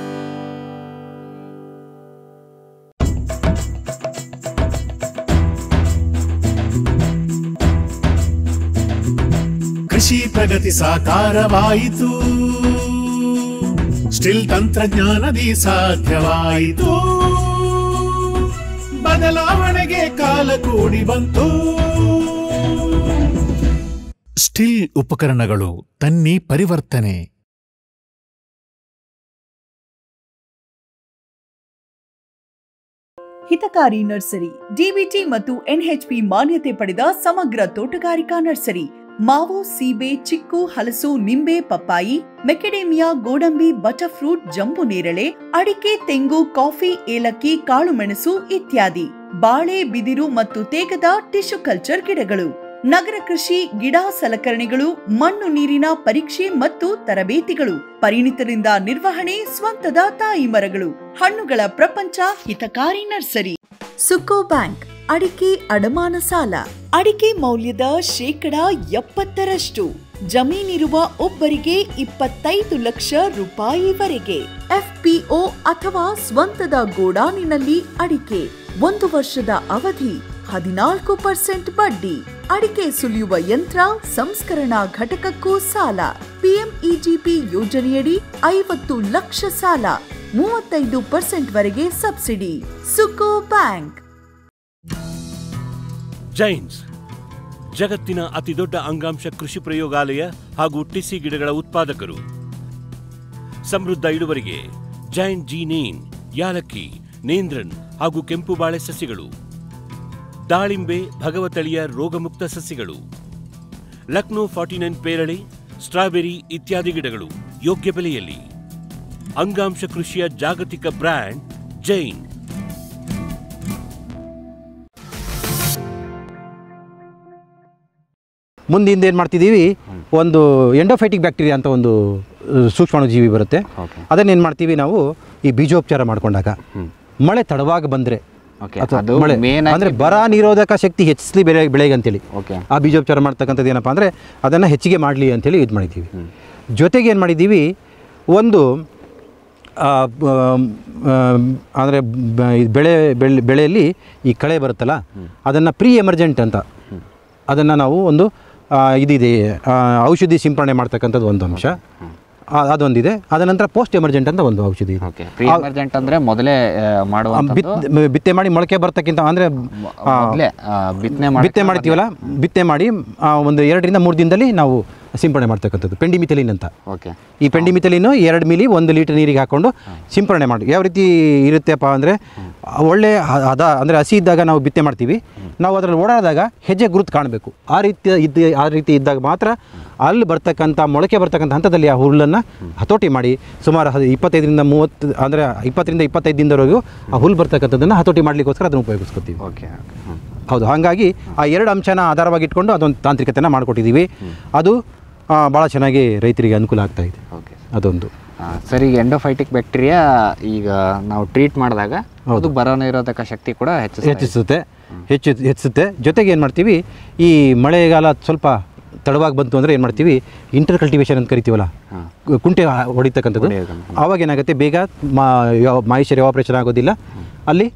ಕೃಷಿ ಪ್ರಗತಿ ಸಾಕಾರವಾಯಿತು, ಸ್ಟಿಲ್ ತಂತ್ರಜ್ಞಾನದಿ ಸಾಧ್ಯವಾಯಿತು, ಬದಲಾವಣೆಗೆ ಕಾಲ ಕೂಡಿ ಬಂತು. ಸ್ಟಿಲ್ ಉಪಕರಣಗಳು ತನ್ನಿ ಪರಿವರ್ತನೆ. ಹಿತಕಾರಿ ನರ್ಸರಿ DBT ಮತ್ತು NHP ಮಾನ್ಯತೆ ಪಡೆದ ಸಮಗ್ರ ತೋಟಗಾರಿಕಾ ನರ್ಸರಿ. ಮಾವು, ಸೀಬೆ, ಚಿಕ್ಕು, ಹಲಸು, ನಿಂಬೆ, ಪಪ್ಪಾಯಿ, ಮೆಕೆಡೇಮಿಯಾ, ಗೋಡಂಬಿ, ಬಟರ್ ಫ್ರೂಟ್, ಜಂಬು ನೇರಳೆ, ಅಡಿಕೆ, ತೆಂಗು, ಕಾಫಿ, ಏಲಕ್ಕಿ, ಕಾಳುಮೆಣಸು ಇತ್ಯಾದಿ. ಬಾಳೆ, ಬಿದಿರು ಮತ್ತು ತೇಗದ ಟಿಶ್ಯೂ ಕಲ್ಚರ್ ಗಿಡಗಳು. ನಗರ ಕೃಷಿ, ಗಿಡ ಸಲಕರಣೆಗಳು, ಮಣ್ಣು ನೀರಿನ ಪರೀಕ್ಷೆ ಮತ್ತು ತರಬೇತಿಗಳು, ಪರಿಣಿತರಿಂದ ನಿರ್ವಹಣೆ, ಸ್ವಂತದ ತಾಯಿ ಮರಗಳು, ಹಣ್ಣುಗಳ ಪ್ರಪಂಚ, ಹಿತಕಾರಿ ನರ್ಸರಿ. ಸುಕೋ ಬ್ಯಾಂಕ್ ಅಡಿಕೆ ಅಡಮಾನ ಸಾಲ. ಅಡಿಕೆ ಮೌಲ್ಯದ 70% ಜಮೀನಿರುವ ಒಬ್ಬರಿಗೆ 25 ಲಕ್ಷ ರೂಪಾಯಿವರೆಗೆ. FPO ಅಥವಾ ಸ್ವಂತದ ಗೋಡಾನಿನಲ್ಲಿ ಅಡಿಕೆ 1 ವರ್ಷದ ಅವಧಿ, 14% ಬಡ್ಡಿ. ಅಡಿಕೆ ಸುಲಿಯುವ ಯಂತ್ರ, ಸಂಸ್ಕರಣಾ ಘಟಕಕ್ಕೂ ಸಾಲ. PMEGP ಯೋಜನೆಯಡಿ 50 ಲಕ್ಷ ಸಾಲ, 35% ವರೆಗೆ ಸಬ್ಸಿಡಿ. ಸುಕೋ ಬ್ಯಾಂಕ್. ಜೈನ್ಸ್ ಜಗತ್ತಿನ ಅತಿದೊಡ್ಡ ಅಂಗಾಂಶ ಕೃಷಿ ಪ್ರಯೋಗಾಲಯ ಹಾಗೂ ಟಿಸಿ ಗಿಡಗಳ ಉತ್ಪಾದಕರು. ಸಮೃದ್ಧ ಇಳುವರಿಗೆ ಜೈನ್ ಜೀನೇನ್, ಯಾಲಕ್ಕಿ, ನೇಂದ್ರನ್ ಹಾಗೂ ಕೆಂಪು ಬಾಳೆ ಸಸಿಗಳು, ದಾಳಿಂಬೆ, ಭಗವತಳಿಯ ರೋಗಮುಕ್ತ ಸಸಿಗಳು, ಲಕ್ನೋ 49 ಪೇರಳೆ, ಸ್ಟ್ರಾಬೆರಿ ಇತ್ಯಾದಿ ಗಿಡಗಳು ಯೋಗ್ಯ ಬೆಲೆಯಲ್ಲಿ. ಅಂಗಾಂಶ ಕೃಷಿಯ ಜಾಗತಿಕ ಬ್ರ್ಯಾಂಡ್ ಜೈನ್. ಮುಂದಿಂದ ಏನು ಮಾಡ್ತಿದ್ದೀವಿ, ಒಂದು ಎಂಡೋಫೈಟಿಕ್ ಬ್ಯಾಕ್ಟೀರಿಯಾ ಅಂತ ಒಂದು ಸೂಕ್ಷ್ಮಾಣುಜೀವಿ ಬರುತ್ತೆ. ಅದನ್ನೇನು ಮಾಡ್ತೀವಿ ನಾವು, ಈ ಬೀಜೋಪಚಾರ ಮಾಡಿಕೊಂಡಾಗ ಮಳೆ ತಡವಾಗಿ ಬಂದರೆ ಮಳೆ ಅಂದರೆ ಬರ ನಿರೋಧಕ ಶಕ್ತಿ ಹೆಚ್ಚಿಸಲಿ ಬೆಳೆಗೆ ಅಂತೇಳಿ ಆ ಬೀಜೋಪಚಾರ ಮಾಡ್ತಕ್ಕಂಥದ್ದು ಏನಪ್ಪ ಅಂದರೆ ಅದನ್ನು ಹೆಚ್ಚಿಗೆ ಮಾಡಲಿ ಅಂಥೇಳಿ ಇದು ಮಾಡಿದ್ದೀವಿ. ಜೊತೆಗೆ ಏನು ಮಾಡಿದ್ದೀವಿ, ಒಂದು ಅಂದರೆ ಬೆಳೆಯಲ್ಲಿ ಈ ಕಳೆ ಬರುತ್ತಲ್ಲ, ಅದನ್ನು ಪ್ರೀ ಎಮರ್ಜೆಂಟ್ ಅಂತ ಅದನ್ನು ನಾವು ಒಂದು ಇದಿದೆ, ಔಷಧಿ ಸಿಂಪಡಣೆ ಮಾಡ್ತಕ್ಕಂಥದ್ದು ಒಂದು ಅಂಶ ಅದೊಂದಿದೆ. ಅದ ನಂತರ ಪೋಸ್ಟ್ ಎಮರ್ಜೆಂಟ್ ಅಂತ ಒಂದು ಔಷಧಿ ಇದೆ. ಎಮರ್ಜೆಂಟ್ ಅಂದರೆ ಮೊದಲೇ ಮಾಡುವ ಬಿತ್ತೆ ಮಾಡಿ ಮೊಳಕೆ ಬರ್ತಕ್ಕಿಂತ ಅಂದರೆ ಬಿತ್ತನೆ ಮಾಡ್ತೀವಲ್ಲ, ಬಿತ್ತನೆ ಮಾಡಿ ಒಂದು 2 ರಿಂದ 3 ದಿನದಲ್ಲಿ ನಾವು ಸಿಂಪಡಣೆ ಮಾಡ್ತಕ್ಕಂಥದ್ದು ಪೆಂಡಿಮಿಥಲಿನ್ ಅಂತ. ಈ ಪೆಂಡಿಮಿಥಲಿನ್ 2 ಮಿಲಿ 1 ಲೀಟರ್ ನೀರಿಗೆ ಹಾಕ್ಕೊಂಡು ಸಿಂಪಡಣೆ ಮಾಡಿ. ಯಾವ ರೀತಿ ಇರುತ್ತೆಪ್ಪ ಅಂದರೆ, ಒಳ್ಳೆ ಅಂದರೆ ಹಸಿ ಇದ್ದಾಗ ನಾವು ಬಿತ್ತೆ ಮಾಡ್ತೀವಿ, ನಾವು ಅದರಲ್ಲಿ ಓಡಾಡಿದಾಗ ಹೆಜ್ಜೆ ಗುರುತು ಕಾಣಬೇಕು. ಆ ರೀತಿ ಇದ್ದಾಗ ಮಾತ್ರ ಅಲ್ಲಿ ಬರ್ತಕ್ಕಂಥ ಮೊಳಕೆ ಬರ್ತಕ್ಕಂಥ ಹಂತದಲ್ಲಿ ಆ ಹುಲ್ಲನ್ನು ಹತೋಟಿ ಮಾಡಿ ಸುಮಾರು 25 ರಿಂದ 30 ಅಂದರೆ 20 ರಿಂದ 25 ದಿನದವರೆಗೂ ಆ ಹುಲ್ಲು ಬರ್ತಕ್ಕಂಥದ್ದನ್ನು ಹತೋಟಿ ಮಾಡಲಿಕ್ಕೋಸ್ಕರ ಅದನ್ನು ಉಪಯೋಗಿಸ್ಕೊತೀವಿ. ಹೌದು, ಹಾಗಾಗಿ ಆ 2 ಅಂಶನ ಆಧಾರವಾಗಿ ಇಟ್ಕೊಂಡು ಅದೊಂದು ತಾಂತ್ರಿಕತೆಯನ್ನು ಮಾಡಿಕೊಟ್ಟಿದ್ದೀವಿ. ಅದು ಭಾಳ ಚೆನ್ನಾಗಿ ರೈತರಿಗೆ ಅನುಕೂಲ ಆಗ್ತಾ ಇದೆ. ಅದೊಂದು ಸರ್, ಈಗ ಎಂಡೋಫೈಟಿಕ್ ಬ್ಯಾಕ್ಟೀರಿಯಾ ಈಗ ನಾವು ಟ್ರೀಟ್ ಮಾಡಿದಾಗ ಅದು ಬರ ನಿರೋಧಕ ಶಕ್ತಿ ಕೂಡ ಹೆಚ್ಚಿಸುತ್ತೆ. ಜೊತೆಗೆ ಏನು ಮಾಡ್ತೀವಿ, ಈ ಮಳೆಗಾಲ ಸ್ವಲ್ಪ ತಡವಾಗಿ ಬಂತು ಅಂದರೆ ಏನು ಮಾಡ್ತೀವಿ, ಇಂಟರ್ ಕಲ್ಟಿವೇಷನ್ ಅಂತ ಕರಿತೀವಲ್ಲ, ಕುಂಟೆ ಹೊಡಿತಕ್ಕಂಥದ್ದು. ಆವಾಗ ಏನಾಗುತ್ತೆ, ಬೇಗ ಮಾಯಿಶ್ಚರ್ ಎವಾಪರೇಷನ್ ಆಗೋದಿಲ್ಲ. ಅಲ್ಲಿ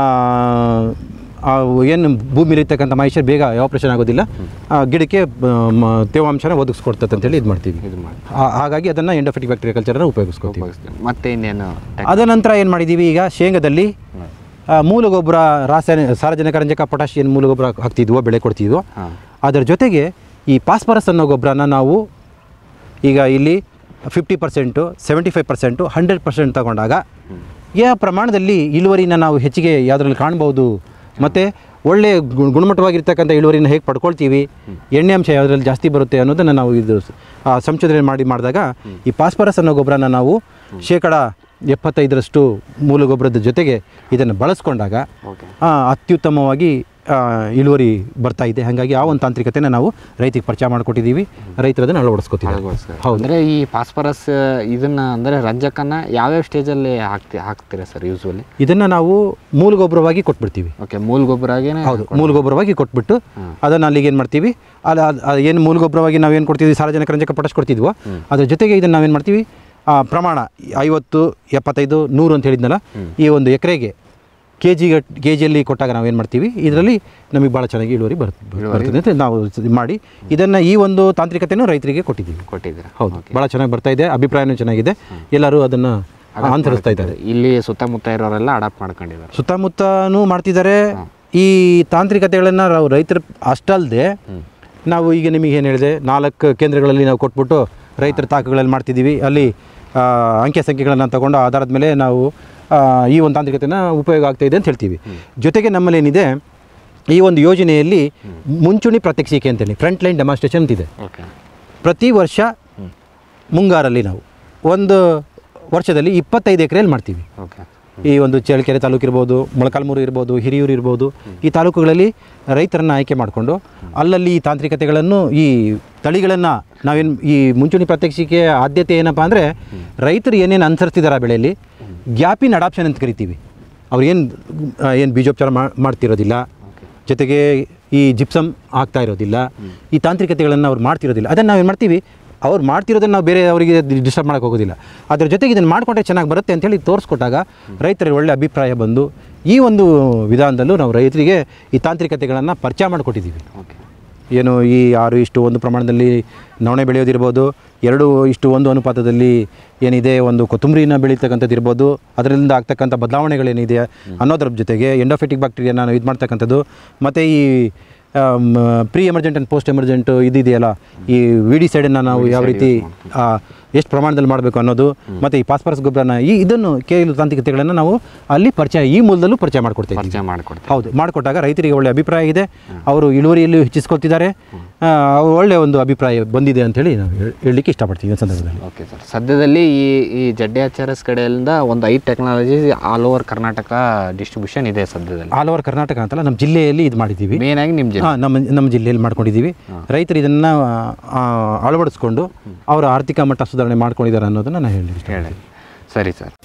ಏನು ಭೂಮಿಲಿರ್ತಕ್ಕಂಥ ಮಾಯಿಶ್ಚರ್ ಬೇಗ ಎವಾಪರೇಷನ್ ಆಗೋದಿಲ್ಲ, ಗಿಡಕ್ಕೆ ತೇವಾಂಶನ ಒದಗಿಸ್ಕೊಡ್ತದೆ ಅಂತೇಳಿ ಇದು ಮಾಡ್ತೀವಿ. ಹಾಗಾಗಿ ಅದನ್ನು ಎಂಡೋಫೈಟಿಕ್ ಬ್ಯಾಕ್ಟೀರಿಯಾ ಕಲ್ಚರನ್ನು ಉಪಯೋಗಿಸ್ಕೊತೀವಿ. ಮತ್ತೆ ಇನ್ನೇನು ಅದ ನಂತರ ಏನು ಮಾಡಿದ್ದೀವಿ, ಈಗ ಶೇಂಗಾದಲ್ಲಿ ಮೂಲ ಗೊಬ್ಬರ, ಸಾರಜನಕ, ರಂಜಕ, ಪೊಟ್ಯಾಷಿಯಂ ಮೂಲ ಗೊಬ್ಬರ ಹಾಕ್ತಿದ್ವೋ, ಬೆಳೆ ಕೊಡ್ತಿದ್ವೋ. ಅದರ ಜೊತೆಗೆ ಈ ಫಾಸ್ಫರಸ್ ಅನ್ನೋ ಗೊಬ್ಬರನ ನಾವು ಈಗ ಇಲ್ಲಿ 50%, 75%, 100% ತಗೊಂಡಾಗ ಯಾವ ಪ್ರಮಾಣದಲ್ಲಿ ಇಳುವರಿನ ನಾವು ಹೆಚ್ಚಿಗೆ ಯಾವುದ್ರಲ್ಲಿ ಕಾಣ್ಬೋದು, ಮತ್ತು ಒಳ್ಳೆ ಗುಣಮಟ್ಟವಾಗಿರ್ತಕ್ಕಂಥ ಇಳುವರಿನ ಹೇಗೆ ಪಡ್ಕೊಳ್ತೀವಿ, ಎಣ್ಣೆ ಅಂಶ ಯಾವುದ್ರಲ್ಲಿ ಜಾಸ್ತಿ ಬರುತ್ತೆ ಅನ್ನೋದನ್ನು ನಾವು ಇದು ಸಂಶೋಧನೆ ಮಾಡಿದಾಗ ಈ ಫಾಸ್ಫರಸ್ ಅನ್ನೋ ಗೊಬ್ಬರನ ನಾವು 75% ಮೂಲ ಗೊಬ್ಬರದ ಜೊತೆಗೆ ಇದನ್ನು ಬಳಸ್ಕೊಂಡಾಗ ಅತ್ಯುತ್ತಮವಾಗಿ ಇಳುವರಿ ಬರ್ತಾ ಇದೆ. ಹಾಗಾಗಿ ಆ ಒಂದು ತಾಂತ್ರಿಕತೆನ ನಾವು ರೈತರಿಗೆ ಪರಿಚಯ ಮಾಡಿಕೊಟ್ಟಿದ್ದೀವಿ. ರೈತರು ಅದನ್ನು ಅಳವಡಿಸ್ಕೊತೀವಿ. ಹೌದು, ಅಂದರೆ ಈ ಫಾಸ್ಫರಸ್ ಇದನ್ನು ಅಂದರೆ ರಂಜಕನ ಯಾವ್ಯಾವ ಸ್ಟೇಜಲ್ಲಿ ಹಾಕ್ತೀರಾ ಸರ್ ಯೂಸ್ವಲಿ? ಇದನ್ನು ನಾವು ಮೂಲ ಗೊಬ್ಬರವಾಗಿ ಕೊಟ್ಬಿಡ್ತೀವಿ. ಮೂಲ ಗೊಬ್ಬರವಾಗಿ, ಹೌದು, ಮೂಲ ಗೊಬ್ಬರವಾಗಿ ಕೊಟ್ಬಿಟ್ಟು ಅದನ್ನು ಅಲ್ಲಿಗೆ ಏನು ಮಾಡ್ತೀವಿ, ಏನು ಮೂಲ ಗೊಬ್ಬರವಾಗಿ ನಾವೇನು ಕೊಡ್ತೀವಿ, ಸಾರಜನಕ, ರಂಜಕ, ಪೊಟ್ಯಾಷ್ ಕೊಡ್ತಿದ್ವೋ ಅದ್ರ ಜೊತೆಗೆ ಇದನ್ನು ನಾವೇನು ಮಾಡ್ತೀವಿ, ಪ್ರಮಾಣ 50, 75, 100 ಅಂತ ಹೇಳಿದ್ನಲ್ಲ, ಈ ಒಂದು ಎಕರೆಗೆ ಕೆಜಿಯಲ್ಲಿ ಕೊಟ್ಟಾಗ ನಾವೇನು ಮಾಡ್ತೀವಿ, ಇದರಲ್ಲಿ ನಮಗೆ ಭಾಳ ಚೆನ್ನಾಗಿ ಇಳುವರಿ ಬರ್ತದೆ ಅಂತ ನಾವು ಮಾಡಿ ಇದನ್ನು ಈ ಒಂದು ತಾಂತ್ರಿಕತೆಯನ್ನು ರೈತರಿಗೆ ಕೊಟ್ಟಿದ್ದೀವಿ. ಹೌದು, ಭಾಳ ಚೆನ್ನಾಗಿ ಬರ್ತಾ ಇದೆ, ಅಭಿಪ್ರಾಯನೂ ಚೆನ್ನಾಗಿದೆ, ಎಲ್ಲರೂ ಅದನ್ನು ಅನುಸರಿಸ್ತಾ ಇದ್ದಾರೆ. ಇಲ್ಲಿ ಸುತ್ತಮುತ್ತ ಇರೋರೆಲ್ಲ ಅಡಾಪ್ಟ್ ಮಾಡ್ಕೊಂಡಿದ್ದಾರೆ, ಸುತ್ತಮುತ್ತನೂ ಮಾಡ್ತಿದ್ದಾರೆ. ಈ ತಾಂತ್ರಿಕತೆಗಳನ್ನು ನಾವು ರೈತರು ಅಷ್ಟಲ್ಲದೆ ನಾವು ಈಗ ನಿಮಗೆ ಏನು ಹೇಳಿದೆ, 4 ಕೇಂದ್ರಗಳಲ್ಲಿ ನಾವು ಕೊಟ್ಬಿಟ್ಟು ರೈತರ ತಾಕುಗಳಲ್ಲಿ ಮಾಡ್ತಿದ್ದೀವಿ. ಅಲ್ಲಿ ಅಂಕೆ ಸಂಖ್ಯೆಗಳನ್ನು ತಗೊಂಡು ಆಧಾರದ ಮೇಲೆ ನಾವು ಈ ಒಂದು ತಾಂತ್ರಿಕತೆನ ಉಪಯೋಗ ಆಗ್ತಾಯಿದೆ ಅಂತ ಹೇಳ್ತೀವಿ. ಜೊತೆಗೆ ನಮ್ಮಲ್ಲಿ ಏನಿದೆ, ಈ ಒಂದು ಯೋಜನೆಯಲ್ಲಿ ಮುಂಚೂಣಿ ಪ್ರಾತ್ಯಕ್ಷಿಕೆ ಅಂತೇಳಿ ಫ್ರಂಟ್ ಲೈನ್ ಡೆಮಾನ್ಸ್ಟ್ರೇಷನ್ ಅಂತಿದೆ. ಪ್ರತಿ ವರ್ಷ ಮುಂಗಾರಲ್ಲಿ ನಾವು ಒಂದು ವರ್ಷದಲ್ಲಿ 25 ಎಕರೆಯಲ್ಲಿ ಮಾಡ್ತೀವಿ. ಈ ಒಂದು ಚಳ್ಳಕೆರೆ ತಾಲೂಕು ಇರ್ಬೋದು, ಮೊಳಕಾಲ್ಮೂರು ಇರ್ಬೋದು, ಹಿರಿಯೂರು ಇರ್ಬೋದು, ಈ ತಾಲೂಕುಗಳಲ್ಲಿ ರೈತರನ್ನು ಆಯ್ಕೆ ಮಾಡಿಕೊಂಡು ಅಲ್ಲಲ್ಲಿ ಈ ತಾಂತ್ರಿಕತೆಗಳನ್ನು, ಈ ತಳಿಗಳನ್ನು ನಾವೇನು ಈ ಮುಂಚೂಣಿ ಪ್ರಾತ್ಯಕ್ಷಿಕೆ ಆದ್ಯತೆ ಏನಪ್ಪ ಅಂದರೆ ರೈತರು ಏನೇನು ಅನುಸರಿಸ್ತಿದ್ದಾರೆ ಆ ಬೆಳೆಯಲ್ಲಿ ಗ್ಯಾಪ್ ಇನ್ ಅಡಾಪ್ಷನ್ ಅಂತ ಕರಿತೀವಿ. ಅವ್ರು ಏನು ಬೀಜೋಪಚಾರ ಮಾಡ್ತಿರೋದಿಲ್ಲ, ಜೊತೆಗೆ ಈ ಜಿಪ್ಸಮ್ ಆಗ್ತಾ ಇರೋದಿಲ್ಲ, ಈ ತಾಂತ್ರಿಕತೆಗಳನ್ನು ಅವ್ರು ಮಾಡ್ತಿರೋದಿಲ್ಲ. ಅದನ್ನು ನಾವೇನು ಮಾಡ್ತೀವಿ, ಅವ್ರು ಮಾಡ್ತಿರೋದನ್ನು ನಾವು ಬೇರೆ ಅವರಿಗೆ ಡಿಸ್ಟರ್ಬ್ ಮಾಡೋಕ್ಕೆ ಹೋಗೋದಿಲ್ಲ. ಅದರ ಜೊತೆಗೆ ಇದನ್ನು ಮಾಡಿಕೊಂಡ್ರೆ ಚೆನ್ನಾಗಿ ಬರುತ್ತೆ ಅಂತೇಳಿ ತೋರಿಸ್ಕೊಟ್ಟಾಗ ರೈತರಿಗೆ ಒಳ್ಳೆಯ ಅಭಿಪ್ರಾಯ ಬಂದು ಈ ಒಂದು ವಿಧಾನದಲ್ಲೂ ನಾವು ರೈತರಿಗೆ ಈ ತಾಂತ್ರಿಕತೆಗಳನ್ನು ಪರಿಚಯ ಮಾಡಿಕೊಟ್ಟಿದ್ದೀವಿ. ಏನು ಈ 6:1 ಪ್ರಮಾಣದಲ್ಲಿ ನವಣೆ ಬೆಳೆಯೋದಿರ್ಬೋದು, 2:1 ಅನುಪಾತದಲ್ಲಿ ಏನಿದೆ ಒಂದು ಕೊತ್ತಂಬರಿನ ಬೆಳೀತಕ್ಕಂಥದ್ದು ಇರ್ಬೋದು, ಅದರಿಂದ ಆಗ್ತಕ್ಕಂಥ ಬದಲಾವಣೆಗಳೇನಿದೆ ಅನ್ನೋದ್ರ ಜೊತೆಗೆ ಎಂಡೋಫಿಟಿಕ್ ಬ್ಯಾಕ್ಟೀರಿಯಾನ ನಾವು ಇದು ಮಾಡ್ತಕ್ಕಂಥದ್ದು, ಮತ್ತು ಈ pre emergent and post emergent ಇದೆಯಲ್ಲ, ಈ ವಿಡಿಸೈಡನ್ನು ನಾವು ಯಾವ ರೀತಿ ಎಷ್ಟು ಪ್ರಮಾಣದಲ್ಲಿ ಮಾಡಬೇಕು ಅನ್ನೋದು, ಮತ್ತು ಈ ಫಾಸ್ಫರಸ್ ಗೊಬ್ಬರನ ಇದನ್ನು ಕೆಲವು ತಾಂತ್ರಿಕತೆಗಳನ್ನು ನಾವು ಅಲ್ಲಿ ಈ ಮೂಲದಲ್ಲೂ ಪರಿಚಯ ಮಾಡಿಕೊಡ್ತೇವೆ. ಹೌದು, ಮಾಡಿಕೊಟ್ಟಾಗ ರೈತರಿಗೆ ಒಳ್ಳೆಯ ಅಭಿಪ್ರಾಯ ಇದೆ, ಅವರು ಇಳುವರಿಯಲ್ಲಿ ಹೆಚ್ಚಿಸ್ಕೊಳ್ತಿದ್ದಾರೆ, ಒಳ್ಳೆಯ ಒಂದು ಅಭಿಪ್ರಾಯ ಬಂದಿದೆ ಅಂಥೇಳಿ ನಾವು ಹೇಳಲಿಕ್ಕೆ ಇಷ್ಟಪಡ್ತೀವಿ ಈ ಸಂದರ್ಭದಲ್ಲಿ. ಓಕೆ ಸರ್, ಸದ್ಯದಲ್ಲಿ ಈ ಜಡ್ಡೆ HRS ಕಡೆಯಿಂದ ಒಂದು 5 technology all over Karnataka distribution ಇದೆ ಸದ್ಯದಲ್ಲಿ. ಆಲ್ ಓವರ್ ಕರ್ನಾಟಕ ಅಂತಲ್ಲ, ನಮ್ಮ ಜಿಲ್ಲೆಯಲ್ಲಿ ಇದು ಮಾಡಿದ್ದೀವಿ. ಮೇನ್ ಆಗಿ ನಮ್ಮ ಜಿಲ್ಲೆಯಲ್ಲಿ ಮಾಡ್ಕೊಂಡಿದ್ದೀವಿ. ರೈತರು ಇದನ್ನು ಅಳವಡಿಸ್ಕೊಂಡು ಅವರ ಆರ್ಥಿಕ ಮಟ್ಟ ಸುಧಾರಣೆ ಮಾಡ್ಕೊಂಡಿದ್ದಾರೆ ಅನ್ನೋದನ್ನು ನಾನು ಹೇಳಿ. ಸರಿ ಸರ್.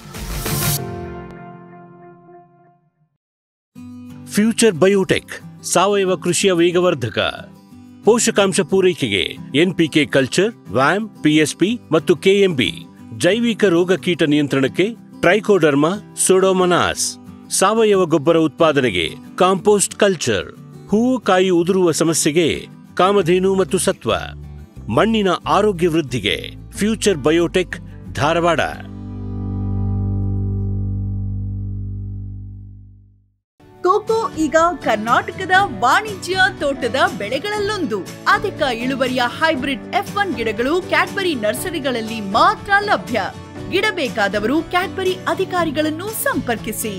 ಫ್ಯೂಚರ್ ಬಯೋಟೆಕ್ ಸಾವಯವ ಕೃಷಿಯ ವೇಗವರ್ಧಕ. ಪೋಷಕಾಂಶ ಪೂರೈಕೆಗೆ NPK ಕಲ್ಚರ್, ವ್ಯಾಮ್, PSP ಮತ್ತು KMB. ಜೈವಿಕ ರೋಗ ಕೀಟ ನಿಯಂತ್ರಣಕ್ಕೆ ಟ್ರೈಕೋಡರ್ಮಾ, ಸೂಡೋಮೊನಾಸ್. ಸಾವಯವ ಗೊಬ್ಬರ ಉತ್ಪಾದನೆಗೆ ಕಾಂಪೋಸ್ಟ್ ಕಲ್ಚರ್. ಹೂವು ಕಾಯಿ ಉದುರುವ ಸಮಸ್ಯೆಗೆ ಕಾಮಧೇನು ಮತ್ತು ಸತ್ವ. ಮಣ್ಣಿನ ಆರೋಗ್ಯ ವೃದ್ಧಿಗೆ ಫ್ಯೂಚರ್ ಬಯೋಟೆಕ್, ಧಾರವಾಡ. ಕೋಕೋ ಈಗ ಕರ್ನಾಟಕದ ವಾಣಿಜ್ಯ ತೋಟದ ಬೆಳೆಗಳಲ್ಲೊಂದು. ಅಧಿಕ ಇಳುವರಿಯ ಹೈಬ್ರಿಡ್ F1 ಗಿಡಗಳು ಕ್ಯಾಡ್ಬರಿ ನರ್ಸರಿಗಳಲ್ಲಿ ಮಾತ್ರ ಲಭ್ಯ. ಗಿಡ ಬೇಕಾದವರು ಕ್ಯಾಡ್ಬರಿ ಅಧಿಕಾರಿಗಳನ್ನು ಸಂಪರ್ಕಿಸಿ.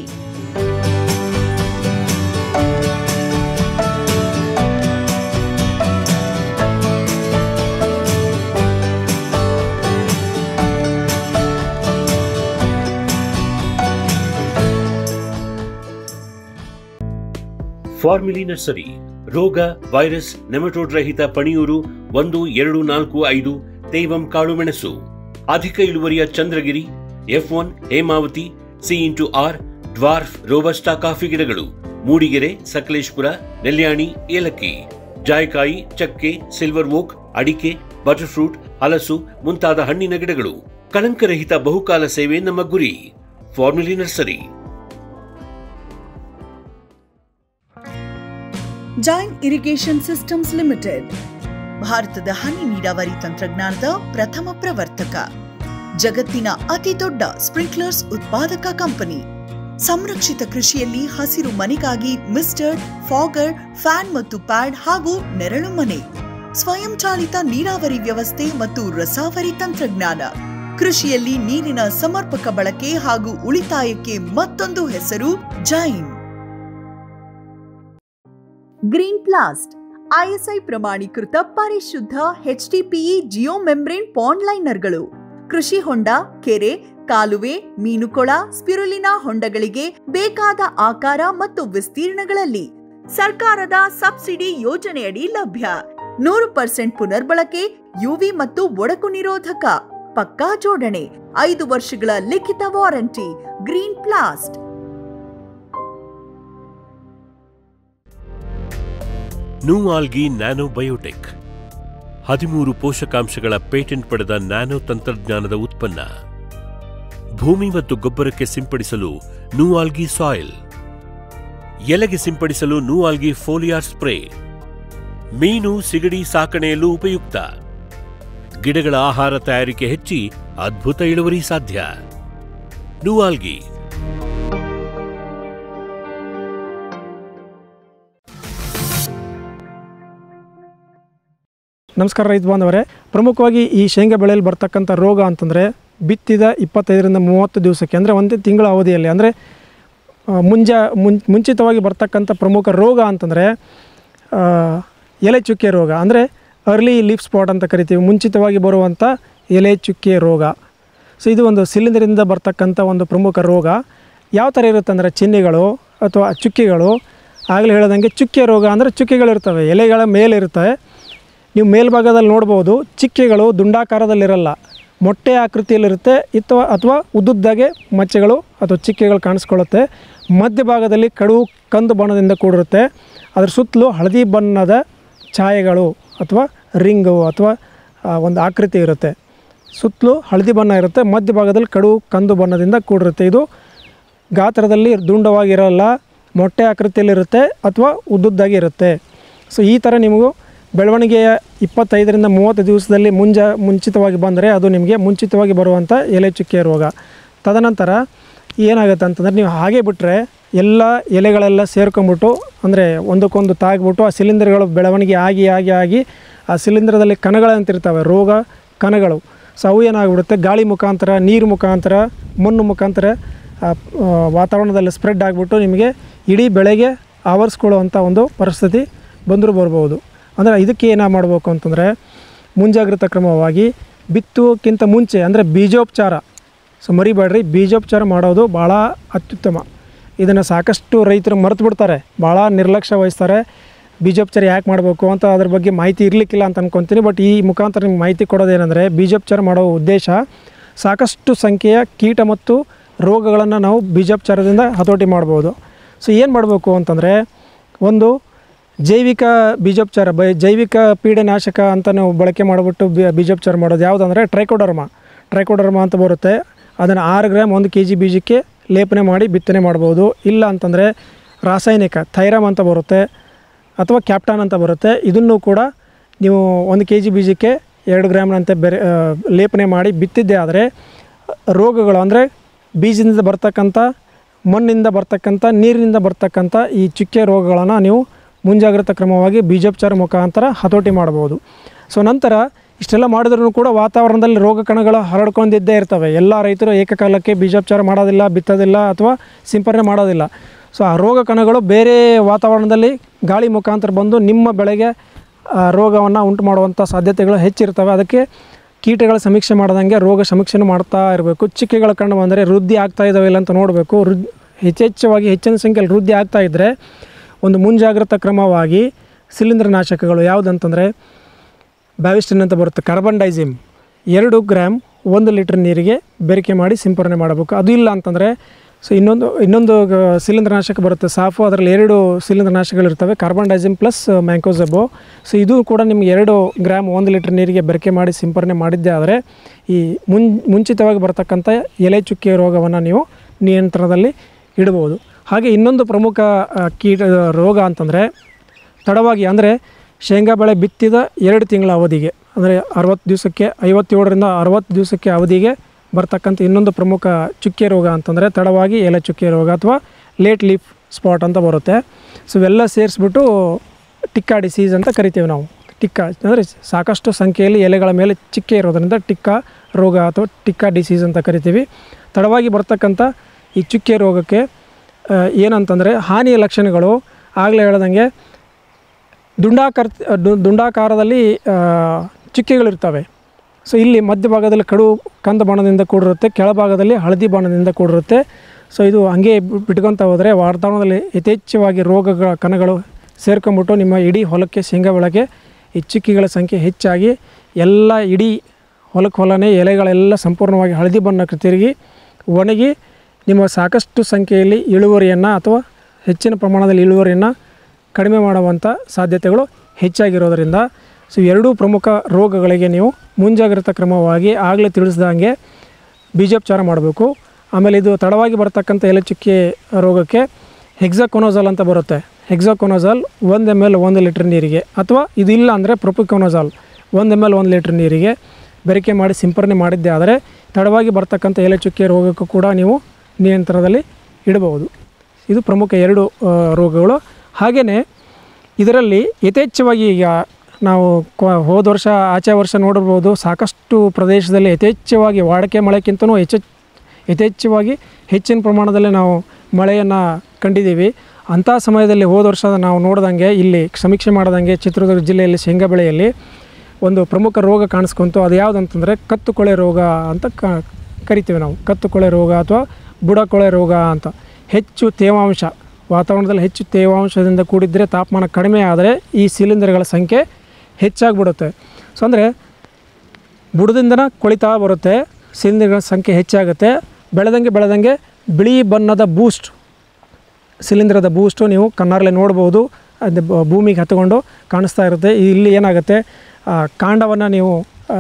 Farmily nursery. ರೋಗ, ವೈರಸ್, ನೆಮಟೋಡ್ ರಹಿತ ಪಣಿಯೂರು 1245 ತೇವಂ ಕಾಳುಮೆಣಸು. ಅಧಿಕ ಇಳುವರಿಯ Chandragiri, F1, Hemavathi, C/R, dwarf, robusta coffee ಗಿಡಗಳು. ಮೂಡಿಗೆರೆ, ಸಕಲೇಶ್ಪುರ, ನೆಲ್ಯಾಣಿ, ಏಲಕ್ಕಿ, ಜಾಯಿಕಾಯಿ, ಚಕ್ಕೆ, ಸಿಲ್ವರ್ ಓಕ್, ಅಡಿಕೆ, ಬಟರ್ ಫ್ರೂಟ್, ಹಲಸು ಮುಂತಾದ ಹಣ್ಣಿನ ಗಿಡಗಳು. ಕಳಂಕರಹಿತ ಬಹುಕಾಲ ಸೇವೆ ನಮ್ಮ ಗುರಿ. Farmily nursery. Jain irrigation systems limited ಭಾರತದ ಹನಿ ನೀರಾವರಿ ತಂತ್ರಜ್ಞಾನದ ಪ್ರಥಮ ಪ್ರವರ್ತಕ. ಜಗತ್ತಿನ ಅತಿ ದೊಡ್ಡ ಸ್ಪ್ರಿಂಕ್ಲರ್ಸ್ ಉತ್ಪಾದಕ ಕಂಪನಿ. ಸಂರಕ್ಷಿತ ಕೃಷಿಯಲ್ಲಿ ಹಸಿರು ಮನೆಗಾಗಿ ಮಿಸ್ಟರ್, ಫಾಗರ್, ಫ್ಯಾನ್ ಮತ್ತು ಪ್ಯಾಡ್ ಹಾಗೂ ನೆರಳು ಮನೆ. ಸ್ವಯಂ ಚಾಲಿತ ನೀರಾವರಿ ವ್ಯವಸ್ಥೆ ಮತ್ತು ರಸಾವರಿ ತಂತ್ರಜ್ಞಾನ. ಕೃಷಿಯಲ್ಲಿ ನೀರಿನ ಸಮರ್ಪಕ ಬಳಕೆ ಹಾಗೂ ಉಳಿತಾಯಕ್ಕೆ ಮತ್ತೊಂದು ಹೆಸರು ಜೈನ್. ಗ್ರೀನ್ ಪ್ಲಾಸ್ಟ್ ISI ಪ್ರಮಾಣೀಕೃತ ಪರಿಶುದ್ಧ HDPE ಜಿಯೋ ಮೆಂಬ್ರೇನ್ ಪಾಂಡ್ ಲೈನರ್ಗಳು. ಕೃಷಿ ಹೊಂಡ, ಕೆರೆ, ಕಾಲುವೆ, ಮೀನುಕೊಳ, ಸ್ಪಿರುಲಿನಾ ಹೊಂಡಗಳಿಗೆ ಬೇಕಾದ ಆಕಾರ ಮತ್ತು ವಿಸ್ತೀರ್ಣಗಳಲ್ಲಿ ಸರ್ಕಾರದ ಸಬ್ಸಿಡಿ ಯೋಜನೆಯಡಿ ಲಭ್ಯ. 100% ಪುನರ್ಬಳಕೆ, UV ಮತ್ತು ಒಡಕು ನಿರೋಧಕ, ಪಕ್ಕಾ ಜೋಡಣೆ, 5 ವರ್ಷಗಳ ಲಿಖಿತ warranty. Green plast. Nualgi nano biotech 13 ಪೋಷಕಾಂಶಗಳ ಪೇಟೆಂಟ್ ಪಡೆದ ನ್ಯಾನೋ ತಂತ್ರಜ್ಞಾನದ ಉತ್ಪನ್ನ. ಭೂಮಿ ಮತ್ತು ಗೊಬ್ಬರಕ್ಕೆ ಸಿಂಪಡಿಸಲು ನೂಆಲ್ಗಿ ಸಾಯಿಲ್, ಎಲೆಗೆ ಸಿಂಪಡಿಸಲು ನೂಆಲ್ಗಿ ಫೋಲಿಯಾರ್ ಸ್ಪ್ರೇ. ಮೀನು, ಸಿಗಡಿ ಸಾಕಣೆಯಲ್ಲೂ ಉಪಯುಕ್ತ. ಗಿಡಗಳ ಆಹಾರ ತಯಾರಿಕೆ ಹೆಚ್ಚಿ ಅದ್ಭುತ ಇಳುವರಿ ಸಾಧ್ಯ. ನೂಆಲ್ಗಿ. ನಮಸ್ಕಾರ ರೈತ ಬಾಂಧವರೇ. ಪ್ರಮುಖವಾಗಿ ಈ ಶೇಂಗಾ ಬೆಳೆಯಲ್ಲಿ ಬರ್ತಕ್ಕಂಥ ರೋಗ ಅಂತಂದರೆ ಬಿತ್ತಿದ 25ರಿಂದ 30 ದಿವಸಕ್ಕೆ ಅಂದರೆ ಒಂದು ತಿಂಗಳ ಅವಧಿಯಲ್ಲಿ ಅಂದರೆ ಮುಂಚಿತವಾಗಿ ಬರ್ತಕ್ಕಂಥ ಪ್ರಮುಖ ರೋಗ ಅಂತಂದರೆ ಎಲೆ ಚುಕ್ಕೆ ರೋಗ, ಅಂದರೆ ಅರ್ಲಿ ಲೀಫ್ ಸ್ಪಾಟ್ ಅಂತ ಕರಿತೀವಿ. ಮುಂಚಿತವಾಗಿ ಬರುವಂಥ ಎಲೆ ಚುಕ್ಕೆ ರೋಗ. ಸೊ ಇದು ಒಂದು ಶಿಲೀಂಧ್ರದಿಂದ ಬರ್ತಕ್ಕಂಥ ಒಂದು ಪ್ರಮುಖ ರೋಗ. ಯಾವ ಥರ ಇರುತ್ತೆ ಅಂದರೆ ಚಿಹ್ನೆಗಳು ಅಥವಾ ಚುಕ್ಕಿಗಳು, ಆಗಲೇ ಹೇಳ್ದಂಗೆ ಚುಕ್ಕೆ ರೋಗ ಅಂದರೆ ಚುಕ್ಕೆಗಳಿರ್ತವೆ, ಎಲೆಗಳ ಮೇಲಿರ್ತವೆ. ನೀವು ಮೇಲ್ಭಾಗದಲ್ಲಿ ನೋಡ್ಬೋದು, ಚಿಕ್ಕೆಗಳು ದುಂಡಾಕಾರದಲ್ಲಿರಲ್ಲ, ಮೊಟ್ಟೆ ಆಕೃತಿಯಲ್ಲಿರುತ್ತೆ. ಅಥವಾ ಉದ್ದುದ್ದಾಗೆ ಮಚ್ಚೆಗಳು ಅಥವಾ ಚಿಕ್ಕೆಗಳು ಕಾಣಿಸ್ಕೊಳ್ಳುತ್ತೆ. ಮಧ್ಯಭಾಗದಲ್ಲಿ ಕಡು ಕಂದು ಬಣ್ಣದಿಂದ ಕೂಡಿರುತ್ತೆ. ಅದರ ಸುತ್ತಲೂ ಹಳದಿ ಬಣ್ಣದ ಛಾಯೆಗಳು ಅಥವಾ ರಿಂಗು ಅಥವಾ ಒಂದು ಆಕೃತಿ ಇರುತ್ತೆ. ಸುತ್ತಲೂ ಹಳದಿ ಬಣ್ಣ ಇರುತ್ತೆ, ಮಧ್ಯಭಾಗದಲ್ಲಿ ಕಡು ಕಂದು ಬಣ್ಣದಿಂದ ಕೂಡಿರುತ್ತೆ. ಇದು ಗಾತ್ರದಲ್ಲಿ ದುಂಡವಾಗಿರಲ್ಲ, ಮೊಟ್ಟೆ ಆಕೃತಿಯಲ್ಲಿರುತ್ತೆ ಅಥವಾ ಉದ್ದುದ್ದಾಗಿ ಇರುತ್ತೆ. ಸೊ ಈ ಥರ ನಿಮಗೂ ಬೆಳವಣಿಗೆಯ 25ರಿಂದ 30 ದಿವಸದಲ್ಲಿ ಮುಂಚಿತವಾಗಿ ಬಂದರೆ ಅದು ನಿಮಗೆ ಮುಂಚಿತವಾಗಿ ಬರುವಂಥ ಎಲೆ ಚುಕ್ಕೆ ರೋಗ. ತದನಂತರ ಏನಾಗುತ್ತೆ ಅಂತಂದರೆ ನೀವು ಹಾಗೆ ಬಿಟ್ಟರೆ ಎಲ್ಲ ಎಲೆಗಳೆಲ್ಲ ಸೇರ್ಕೊಂಬಿಟ್ಟು ಅಂದರೆ ಒಂದಕ್ಕೊಂದು ತಾಗ್ಬಿಟ್ಟು ಆ ಸಿಲಿಂಡರ್ಗಳು ಬೆಳವಣಿಗೆ ಆಗಿ ಆಗಿ ಆಗಿ ಆ ಸಿಲಿಂಡರ್ದಲ್ಲಿ ಕಣಗಳಂತಿರ್ತವೆ, ರೋಗ ಕಣಗಳು. ಸೊ ಅವು ಏನಾಗ್ಬಿಡುತ್ತೆ, ಗಾಳಿ ಮುಖಾಂತರ, ನೀರು ಮುಖಾಂತರ, ಮಣ್ಣು ಮುಖಾಂತರ ವಾತಾವರಣದಲ್ಲಿ ಸ್ಪ್ರೆಡ್ ಆಗಿಬಿಟ್ಟು ನಿಮಗೆ ಇಡೀ ಬೆಳೆಗೆ ಆವರಿಸ್ಕೊಳ್ಳುವಂಥ ಒಂದು ಪರಿಸ್ಥಿತಿ ಬಂದರೂ ಬರ್ಬೋದು. ಅಂದರೆ ಇದಕ್ಕೆ ಏನು ಮಾಡಬೇಕು ಅಂತಂದರೆ ಮುಂಜಾಗ್ರತಾ ಕ್ರಮವಾಗಿ ಬಿತ್ತುವಕ್ಕಿಂತ ಮುಂಚೆ ಅಂದರೆ ಬೀಜೋಪಚಾರ, ಸೊ ಮರಿಬೇಡ್ರಿ, ಬೀಜೋಪಚಾರ ಮಾಡೋದು ಭಾಳ ಅತ್ಯುತ್ತಮ. ಇದನ್ನು ಸಾಕಷ್ಟು ರೈತರು ಮರೆತು ಬಿಡ್ತಾರೆ, ಭಾಳ ನಿರ್ಲಕ್ಷ್ಯ ವಹಿಸ್ತಾರೆ. ಬೀಜೋಪಚಾರ ಯಾಕೆ ಮಾಡಬೇಕು ಅಂತ ಅದ್ರ ಬಗ್ಗೆ ಮಾಹಿತಿ ಇರಲಿಕ್ಕಿಲ್ಲ ಅಂತ ಅಂದ್ಕೊತೀನಿ. ಬಟ್ ಈ ಮುಖಾಂತರ ನಿಮ್ಗೆ ಮಾಹಿತಿ ಕೊಡೋದೇನೆಂದರೆ, ಬೀಜೋಪಚಾರ ಮಾಡೋ ಉದ್ದೇಶ ಸಾಕಷ್ಟು ಸಂಖ್ಯೆಯ ಕೀಟ ಮತ್ತು ರೋಗಗಳನ್ನು ನಾವು ಬೀಜೋಪಚಾರದಿಂದ ಹತೋಟಿ ಮಾಡ್ಬೋದು. ಸೊ ಏನು ಮಾಡಬೇಕು ಅಂತಂದರೆ, ಒಂದು ಜೈವಿಕ ಬೀಜೋಪಚಾರ, ಜೈವಿಕ ಪೀಡನಾಶಕ ಅಂತ ನಾವು ಬಳಕೆ ಮಾಡಿಬಿಟ್ಟು ಬೀಜೋಪಚಾರ ಮಾಡೋದು ಯಾವುದಂದರೆ ಟ್ರೈಕೋಡರ್ಮ ಅಂತ ಬರುತ್ತೆ. ಅದನ್ನು 6 ಗ್ರಾಮ್ 1 kg ಬೀಜಕ್ಕೆ ಲೇಪನೆ ಮಾಡಿ ಬಿತ್ತನೆ ಮಾಡ್ಬೋದು. ಇಲ್ಲ ಅಂತಂದರೆ ರಾಸಾಯನಿಕ ಥೈರಾಮ್ ಅಂತ ಬರುತ್ತೆ ಅಥವಾ ಕ್ಯಾಪ್ಟಾನ್ ಅಂತ ಬರುತ್ತೆ. ಇದನ್ನು ಕೂಡ ನೀವು 1 kg ಬೀಜಕ್ಕೆ 2 ಗ್ರಾಮ್ನಂತೆ ಲೇಪನೆ ಮಾಡಿ ಬಿತ್ತಿದ್ದೇ ಆದರೆ ರೋಗಗಳು ಅಂದರೆ ಬೀಜದಿಂದ ಬರ್ತಕ್ಕಂಥ, ಮಣ್ಣಿಂದ ಬರ್ತಕ್ಕಂಥ, ನೀರಿನಿಂದ ಬರ್ತಕ್ಕಂಥ ಈ ಚುಕ್ಕೆ ರೋಗಗಳನ್ನು ನೀವು ಮುಂಜಾಗ್ರತಾ ಕ್ರಮವಾಗಿ ಬೀಜೋಪಚಾರ ಮುಖಾಂತರ ಹತೋಟಿ ಮಾಡ್ಬೋದು. ಸೊ ನಂತರ ಇಷ್ಟೆಲ್ಲ ಮಾಡಿದ್ರೂ ಕೂಡ ವಾತಾವರಣದಲ್ಲಿ ರೋಗ ಕಣಗಳು ಹರಡ್ಕೊಂಡಿದ್ದೇ ಇರ್ತವೆ. ಎಲ್ಲ ರೈತರು ಏಕಕಾಲಕ್ಕೆ ಬೀಜೋಪಚಾರ ಮಾಡೋದಿಲ್ಲ, ಬಿತ್ತೋದಿಲ್ಲ ಅಥವಾ ಸಿಂಪರಣೆ ಮಾಡೋದಿಲ್ಲ. ಸೊ ಆ ರೋಗ ಕಣಗಳು ಬೇರೆ ವಾತಾವರಣದಲ್ಲಿ ಗಾಳಿ ಮುಖಾಂತರ ಬಂದು ನಿಮ್ಮ ಬೆಳೆಗೆ ರೋಗವನ್ನು ಉಂಟು ಮಾಡುವಂಥ ಸಾಧ್ಯತೆಗಳು ಹೆಚ್ಚಿರ್ತವೆ. ಅದಕ್ಕೆ ಕೀಟಗಳ ಸಮೀಕ್ಷೆ ಮಾಡ್ದಂಗೆ ರೋಗ ಸಮೀಕ್ಷೆನೂ ಮಾಡ್ತಾ ಇರಬೇಕು. ಚಿಕ್ಕೆಗಳ ಕಂಡು ಬಂದರೆ ವೃದ್ಧಿ ಆಗ್ತಾ ಇದ್ದಾವೆ ಇಲ್ಲ ಅಂತ ನೋಡಬೇಕು. ಹೆಚ್ಚಿನ ಸಂಖ್ಯೆಯಲ್ಲಿ ವೃದ್ಧಿ ಆಗ್ತಾ ಇದ್ದರೆ ಒಂದು ಮುಂಜಾಗ್ರತಾ ಕ್ರಮವಾಗಿ ಶಿಲೀಂಧ್ರನಾಶಕಗಳು ಯಾವುದಂತಂದರೆ ಬ್ಯಾವಿಸ್ಟಿನ್ ಅಂತ ಬರುತ್ತೆ, ಕಾರ್ಬನ್ಡೈಸಿಮ್ 2 ಗ್ರಾಮ್ 1 ಲೀಟ್ರ್ ನೀರಿಗೆ ಬೆರಕೆ ಮಾಡಿ ಸಿಂಪರಣೆ ಮಾಡಬೇಕು. ಅದು ಇಲ್ಲ ಅಂತಂದರೆ ಸೊ ಇನ್ನೊಂದು ಶಿಲೀಂಧ್ರನಾಶಕ ಬರುತ್ತೆ ಸಾಫು, ಅದರಲ್ಲಿ 2 ಶಿಲೀಂಧ್ರನಾಶಕಗಳಿರ್ತವೆ, ಕಾರ್ಬನ್ಡೈಸಿಮ್ ಪ್ಲಸ್ ಮ್ಯಾಂಕೋಸೆಬೋ. ಸೊ ಇದು ಕೂಡ ನಿಮಗೆ 2 ಗ್ರಾಮ್ 1 ಲೀಟ್ರ್ ನೀರಿಗೆ ಬೆರಕೆ ಮಾಡಿ ಸಿಂಪರಣೆ ಮಾಡಿದ್ದೇ ಆದರೆ ಈ ಮುಂಚಿತವಾಗಿ ಬರ್ತಕ್ಕಂಥ ಎಲೆ ಚುಕ್ಕೆ ರೋಗವನ್ನು ನೀವು ನಿಯಂತ್ರಣದಲ್ಲಿ ಇಡ್ಬೋದು. ಹಾಗೆ ಇನ್ನೊಂದು ಪ್ರಮುಖ ಕೀಟ ರೋಗ ಅಂತಂದರೆ ತಡವಾಗಿ, ಅಂದರೆ ಶೇಂಗಾ ಬೆಳೆ ಬಿತ್ತಿದ 2 ತಿಂಗಳ ಅವಧಿಗೆ ಅಂದರೆ 60 ದಿವಸಕ್ಕೆ 57ರಿಂದ 60 ದಿವಸಕ್ಕೆ ಅವಧಿಗೆ ಬರ್ತಕ್ಕಂಥ ಇನ್ನೊಂದು ಪ್ರಮುಖ ಚುಕ್ಕೆ ರೋಗ ಅಂತಂದರೆ ತಡವಾಗಿ ಎಲೆ ಚುಕ್ಕೆ ರೋಗ ಅಥವಾ ಲೇಟ್ ಲೀಫ್ ಸ್ಪಾಟ್ ಅಂತ ಬರುತ್ತೆ. ಸೊ ಇವೆಲ್ಲ ಸೇರಿಸ್ಬಿಟ್ಟು ಟಿಕ್ಕಾ ಡಿಸೀಸ್ ಅಂತ ಕರಿತೀವಿ ನಾವು. ಟಿಕ್ಕಾ ಅಂದರೆ ಸಾಕಷ್ಟು ಸಂಖ್ಯೆಯಲ್ಲಿ ಎಲೆಗಳ ಮೇಲೆ ಚಿಕ್ಕೆ ಇರೋದರಿಂದ ಟಿಕ್ಕಾ ರೋಗ ಅಥವಾ ಟಿಕ್ಕಾ ಡಿಸೀಸ್ ಅಂತ ಕರಿತೀವಿ. ತಡವಾಗಿ ಬರ್ತಕ್ಕಂಥ ಈ ಚುಕ್ಕೆ ರೋಗಕ್ಕೆ ಏನಂತಂದರೆ ಹಾನಿಯ ಲಕ್ಷಣಗಳು ಆಗಲೇ ಹೇಳ್ದಂಗೆ ದುಂಡಾಕಾರದಲ್ಲಿ ಚುಕ್ಕೆಗಳಿರ್ತವೆ. ಸೊ ಇಲ್ಲಿ ಮಧ್ಯಭಾಗದಲ್ಲಿ ಕಡು ಕಂದು ಬಣ್ಣದಿಂದ ಕೂಡಿರುತ್ತೆ, ಕೆಳಭಾಗದಲ್ಲಿ ಹಳದಿ ಬಣ್ಣದಿಂದ ಕೂಡಿರುತ್ತೆ. ಸೊ ಇದು ಹಂಗೆ ಬಿಟ್ಕೊತ ಹೋದರೆ ವಾತಾವರಣದಲ್ಲಿ ಯಥೇಚ್ಛವಾಗಿ ರೋಗಗಳ ಕಣಗಳು ಸೇರ್ಕೊಂಬಿಟ್ಟು ನಿಮ್ಮ ಇಡೀ ಹೊಲಕ್ಕೆ, ಶೇಂಗಾ ಬೆಳೆಗೆ ಈ ಚುಕ್ಕಿಗಳ ಸಂಖ್ಯೆ ಹೆಚ್ಚಾಗಿ ಎಲ್ಲ ಇಡೀ ಹೊಲನೇ ಎಲೆಗಳೆಲ್ಲ ಸಂಪೂರ್ಣವಾಗಿ ಹಳದಿ ಬಣ್ಣಕ್ಕೆ ತಿರುಗಿ ಒಣಗಿ ನಿಮ್ಮ ಸಾಕಷ್ಟು ಸಂಖ್ಯೆಯಲ್ಲಿ ಇಳುವರಿಯನ್ನು ಅಥವಾ ಹೆಚ್ಚಿನ ಪ್ರಮಾಣದಲ್ಲಿ ಇಳುವರಿಯನ್ನು ಕಡಿಮೆ ಮಾಡುವಂಥ ಸಾಧ್ಯತೆಗಳು ಹೆಚ್ಚಾಗಿರೋದರಿಂದ ಸೊ 2 ಪ್ರಮುಖ ರೋಗಗಳಿಗೆ ನೀವು ಮುಂಜಾಗ್ರತಾ ಕ್ರಮವಾಗಿ ಆಗಲೇ ತಿಳಿಸ್ದಂಗೆ ಬೀಜೋಪಚಾರ ಮಾಡಬೇಕು. ಆಮೇಲೆ ಇದು ತಡವಾಗಿ ಬರ್ತಕ್ಕಂಥ ಎಲೆ ಚುಕ್ಕೆ ರೋಗಕ್ಕೆ ಹೆಕ್ಸಾಕೊನೋಜಾಲ್ ಅಂತ ಬರುತ್ತೆ. ಹೆಕ್ಸಾಕೊನೋಜಾಲ್ 1 ml 1 ಲೀಟ್ರ್ ನೀರಿಗೆ, ಅಥವಾ ಇದು ಇಲ್ಲ ಅಂದರೆ ಪ್ರೊಪಿಕೊನೋಜಾಲ್ 1 ml 1 ಲೀಟ್ರ್ ನೀರಿಗೆ ಬೆರಕೆ ಮಾಡಿ ಸಿಂಪರಣೆ ಮಾಡಿದ್ದೇ ಆದರೆ ತಡವಾಗಿ ಬರ್ತಕ್ಕಂಥ ಎಲೆ ಚುಕ್ಕೆ ರೋಗಕ್ಕೂ ಕೂಡ ನೀವು ನಿಯಂತ್ರಣದಲ್ಲಿ ಇಡಬಹುದು. ಇದು ಪ್ರಮುಖ 2 ರೋಗಗಳು. ಹಾಗೆಯೇ ಇದರಲ್ಲಿ ಯಥೇಚ್ಛವಾಗಿ ಈಗ ನಾವು ಹೋದ ವರ್ಷ ಆಚೆ ವರ್ಷ ನೋಡಿರ್ಬೋದು, ಸಾಕಷ್ಟು ಪ್ರದೇಶದಲ್ಲಿ ಯಥೇಚ್ಛವಾಗಿ ವಾಡಿಕೆ ಮಳೆಗಿಂತನೂ ಯಥೇಚ್ಛವಾಗಿ ಹೆಚ್ಚಿನ ಪ್ರಮಾಣದಲ್ಲಿ ನಾವು ಮಳೆಯನ್ನು ಕಂಡಿದ್ದೀವಿ. ಅಂಥ ಸಮಯದಲ್ಲಿ ಹೋದ ವರ್ಷ ನಾವು ನೋಡ್ದಂಗೆ ಇಲ್ಲಿ ಸಮೀಕ್ಷೆ ಮಾಡ್ದಂಗೆ ಚಿತ್ರದುರ್ಗ ಜಿಲ್ಲೆಯಲ್ಲಿ ಶೇಂಗಾ ಬೆಳೆಯಲ್ಲಿ ಒಂದು ಪ್ರಮುಖ ರೋಗ ಕಾಣಿಸ್ಕೊಂತು. ಅದು ಯಾವುದಂತಂದರೆ ಕತ್ತುಕೊಳೆ ರೋಗ ಅಂತ ಕರಿತೀವಿ ನಾವು. ಕತ್ತುಕೊಳೆ ರೋಗ ಅಥವಾ ಬುಡಕೊಳೆ ರೋಗ ಅಂತ. ಹೆಚ್ಚು ತೇವಾಂಶ, ವಾತಾವರಣದಲ್ಲಿ ಹೆಚ್ಚು ತೇವಾಂಶದಿಂದ ಕೂಡಿದ್ದರೆ, ತಾಪಮಾನ ಕಡಿಮೆ ಆದರೆ ಈ ಶಿಲೀಂಧ್ರಗಳ ಸಂಖ್ಯೆ ಹೆಚ್ಚಾಗಿಬಿಡುತ್ತೆ. ಸೊ ಅಂದರೆ ಬುಡದಿಂದನ ಕೊಳಿತಾ ಬರುತ್ತೆ, ಶಿಲೀಂಧ್ರಗಳ ಸಂಖ್ಯೆ ಹೆಚ್ಚಾಗುತ್ತೆ. ಬೆಳೆದಂಗೆ ಬಿಳಿ ಬಣ್ಣದ ಬೂಸ್ಟ್, ಶಿಲೀಂಧ್ರದ ಬೂಸ್ಟು ನೀವು ಕಣ್ಣಾರಲ್ಲೇ ನೋಡ್ಬೋದು, ಅದು ಭೂಮಿಗೆ ಹತ್ಕೊಂಡು ಕಾಣಿಸ್ತಾ ಇರುತ್ತೆ. ಇಲ್ಲಿ ಏನಾಗುತ್ತೆ, ಕಾಂಡವನ್ನು ನೀವು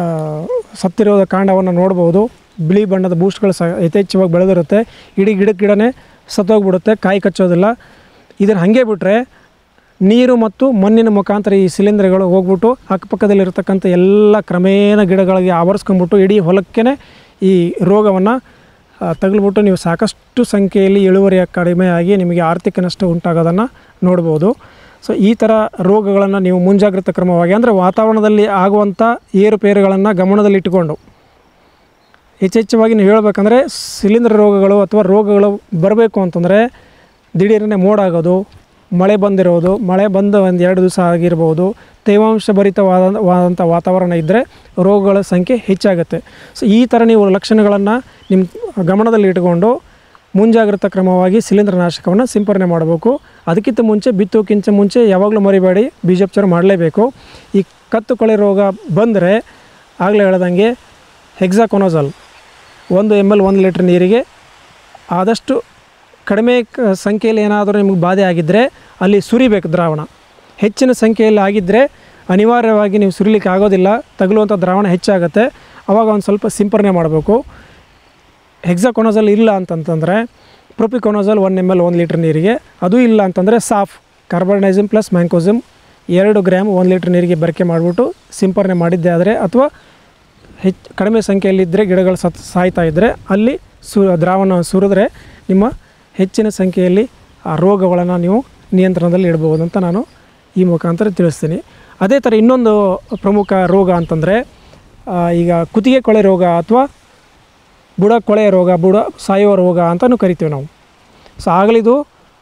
ಸತ್ತಿರೋದ ಕಾಂಡವನ್ನು ನೋಡ್ಬೋದು. ಬಿಳಿ ಬಣ್ಣದ ಬೂಸ್ಟ್ಗಳು ಯಥೇಚ್ಛವಾಗಿ ಬೆಳೆದಿರುತ್ತೆ. ಇಡೀ ಗಿಡನೇ ಸತ್ತೋಗ್ಬಿಡುತ್ತೆ, ಕಾಯಿ ಕಚ್ಚೋದಿಲ್ಲ. ಇದನ್ನು ಹಾಗೆ ಬಿಟ್ಟರೆ ನೀರು ಮತ್ತು ಮಣ್ಣಿನ ಮುಖಾಂತರ ಈ ಶಿಲೀಂಧ್ರಗಳು ಹೋಗ್ಬಿಟ್ಟು ಅಕ್ಕಪಕ್ಕದಲ್ಲಿರ್ತಕ್ಕಂಥ ಎಲ್ಲ ಕ್ರಮೇಣ ಗಿಡಗಳಿಗೆ ಆವರಿಸ್ಕೊಂಡ್ಬಿಟ್ಟು ಇಡೀ ಹೊಲಕ್ಕೇ ಈ ರೋಗವನ್ನು ತಗಲ್ಬಿಟ್ಟು ನೀವು ಸಾಕಷ್ಟು ಸಂಖ್ಯೆಯಲ್ಲಿ ಇಳುವರಿಯ ಕಡಿಮೆಯಾಗಿ ನಿಮಗೆ ಆರ್ಥಿಕ ನಷ್ಟ ಉಂಟಾಗೋದನ್ನು ನೋಡ್ಬೋದು. ಸೊ ಈ ಥರ ರೋಗಗಳನ್ನು ನೀವು ಮುಂಜಾಗ್ರತಾ ಕ್ರಮವಾಗಿ, ಅಂದರೆ ವಾತಾವರಣದಲ್ಲಿ ಆಗುವಂಥ ಏರುಪೇರುಗಳನ್ನು ಗಮನದಲ್ಲಿಟ್ಟುಕೊಂಡು, ಹೆಚ್ಚೆಚ್ಚವಾಗಿ ನೀವು ಹೇಳಬೇಕಂದ್ರೆ ಶಿಲೀಂಧ್ರ ರೋಗಗಳು ಅಥವಾ ರೋಗಗಳು ಬರಬೇಕು ಅಂತಂದರೆ ದಿಢೀರನೆ ಮೋಡ ಆಗೋದು, ಮಳೆ ಬಂದಿರೋದು, ಮಳೆ ಬಂದ ಒಂದು 2 ದಿವಸ ಆಗಿರ್ಬೋದು, ತೇವಾಂಶ ಭರಿತವಾದಂಥ ವಾತಾವರಣ ಇದ್ದರೆ ರೋಗಗಳ ಸಂಖ್ಯೆ ಹೆಚ್ಚಾಗುತ್ತೆ. ಸೊ ಈ ಥರ ನೀವು ಲಕ್ಷಣಗಳನ್ನು ನಿಮ್ಮ ಗಮನದಲ್ಲಿ ಇಟ್ಕೊಂಡು ಮುಂಜಾಗ್ರತಾ ಕ್ರಮವಾಗಿ ಶಿಲೀಂಧ್ರನಾಶಕವನ್ನು ಸಿಂಪರಣೆ ಮಾಡಬೇಕು. ಅದಕ್ಕಿಂತ ಮುಂಚೆ, ಬಿತ್ತೋಕ್ಕಿಂತ ಮುಂಚೆ ಯಾವಾಗಲೂ ಮರಿಬೇಡಿ, ಬೀಜೋಪಚಾರ ಮಾಡಲೇಬೇಕು. ಈ ಕತ್ತು ಕೊಳೆ ರೋಗ ಬಂದರೆ ಆಗಲೇ ಹೇಳ್ದಂಗೆ ಹೆಕ್ಸಾಕೊನಜೋಲ್ 1 ml 1 ಲೀಟ್ರ್ ನೀರಿಗೆ ಆದಷ್ಟು ಕಡಿಮೆ ಸಂಖ್ಯೆಯಲ್ಲಿ ಏನಾದರೂ ನಿಮಗೆ ಬಾಧೆ ಆಗಿದ್ದರೆ ಅಲ್ಲಿ ಸುರಿಬೇಕು ದ್ರಾವಣ. ಹೆಚ್ಚಿನ ಸಂಖ್ಯೆಯಲ್ಲಿ ಆಗಿದ್ದರೆ ಅನಿವಾರ್ಯವಾಗಿ ನೀವು ಸುರಿಲಿಕ್ಕೆ ಆಗೋದಿಲ್ಲ, ತಗುಲುವಂಥ ದ್ರಾವಣ ಹೆಚ್ಚಾಗುತ್ತೆ. ಆವಾಗ ಒಂದು ಸ್ವಲ್ಪ ಸಿಂಪರಣೆ ಮಾಡಬೇಕು. ಹೆಕ್ಸಾಕೊನಜೋಲ್ ಇಲ್ಲ ಅಂತಂತಂದರೆ ಪ್ರೊಪಿಕೊನಜೋಲ್ 1 ml 1 ಲೀಟ್ರ್ ನೀರಿಗೆ, ಅದು ಇಲ್ಲ ಅಂತಂದರೆ ಸಾಫ್ carbendazim plus mancozeb 2 gram 1 litre ನೀರಿಗೆ ಬೆರಕೆ ಮಾಡಿಬಿಟ್ಟು ಸಿಂಪರಣೆ ಮಾಡಿದ್ದೇ ಆದರೆ, ಅಥವಾ ಕಡಿಮೆ ಸಂಖ್ಯೆಯಲ್ಲಿದ್ದರೆ ಗಿಡಗಳು ಸಾಯ್ತಾ ಇದ್ದರೆ ಅಲ್ಲಿ ದ್ರಾವಣ ಸುರಿದ್ರೆ ನಿಮ್ಮ ಹೆಚ್ಚಿನ ಸಂಖ್ಯೆಯಲ್ಲಿ ಆ ರೋಗಗಳನ್ನು ನೀವು ನಿಯಂತ್ರಣದಲ್ಲಿ ಇಡ್ಬೋದು ಅಂತ ನಾನು ಈ ಮುಖಾಂತರ ತಿಳಿಸ್ತೀನಿ. ಅದೇ ಥರ ಇನ್ನೊಂದು ಪ್ರಮುಖ ರೋಗ ಅಂತಂದರೆ ಈಗ ಕುತ್ತಿಗೆ ಕೊಳೆ ರೋಗ ಅಥವಾ ಬುಡ ಕೊಳೆಯ ರೋಗ, ಬುಡ ಸಾಯುವ ರೋಗ ಅಂತಲೂ ಕರಿತೀವಿ ನಾವು. ಸೊ ಆಗಲಿದು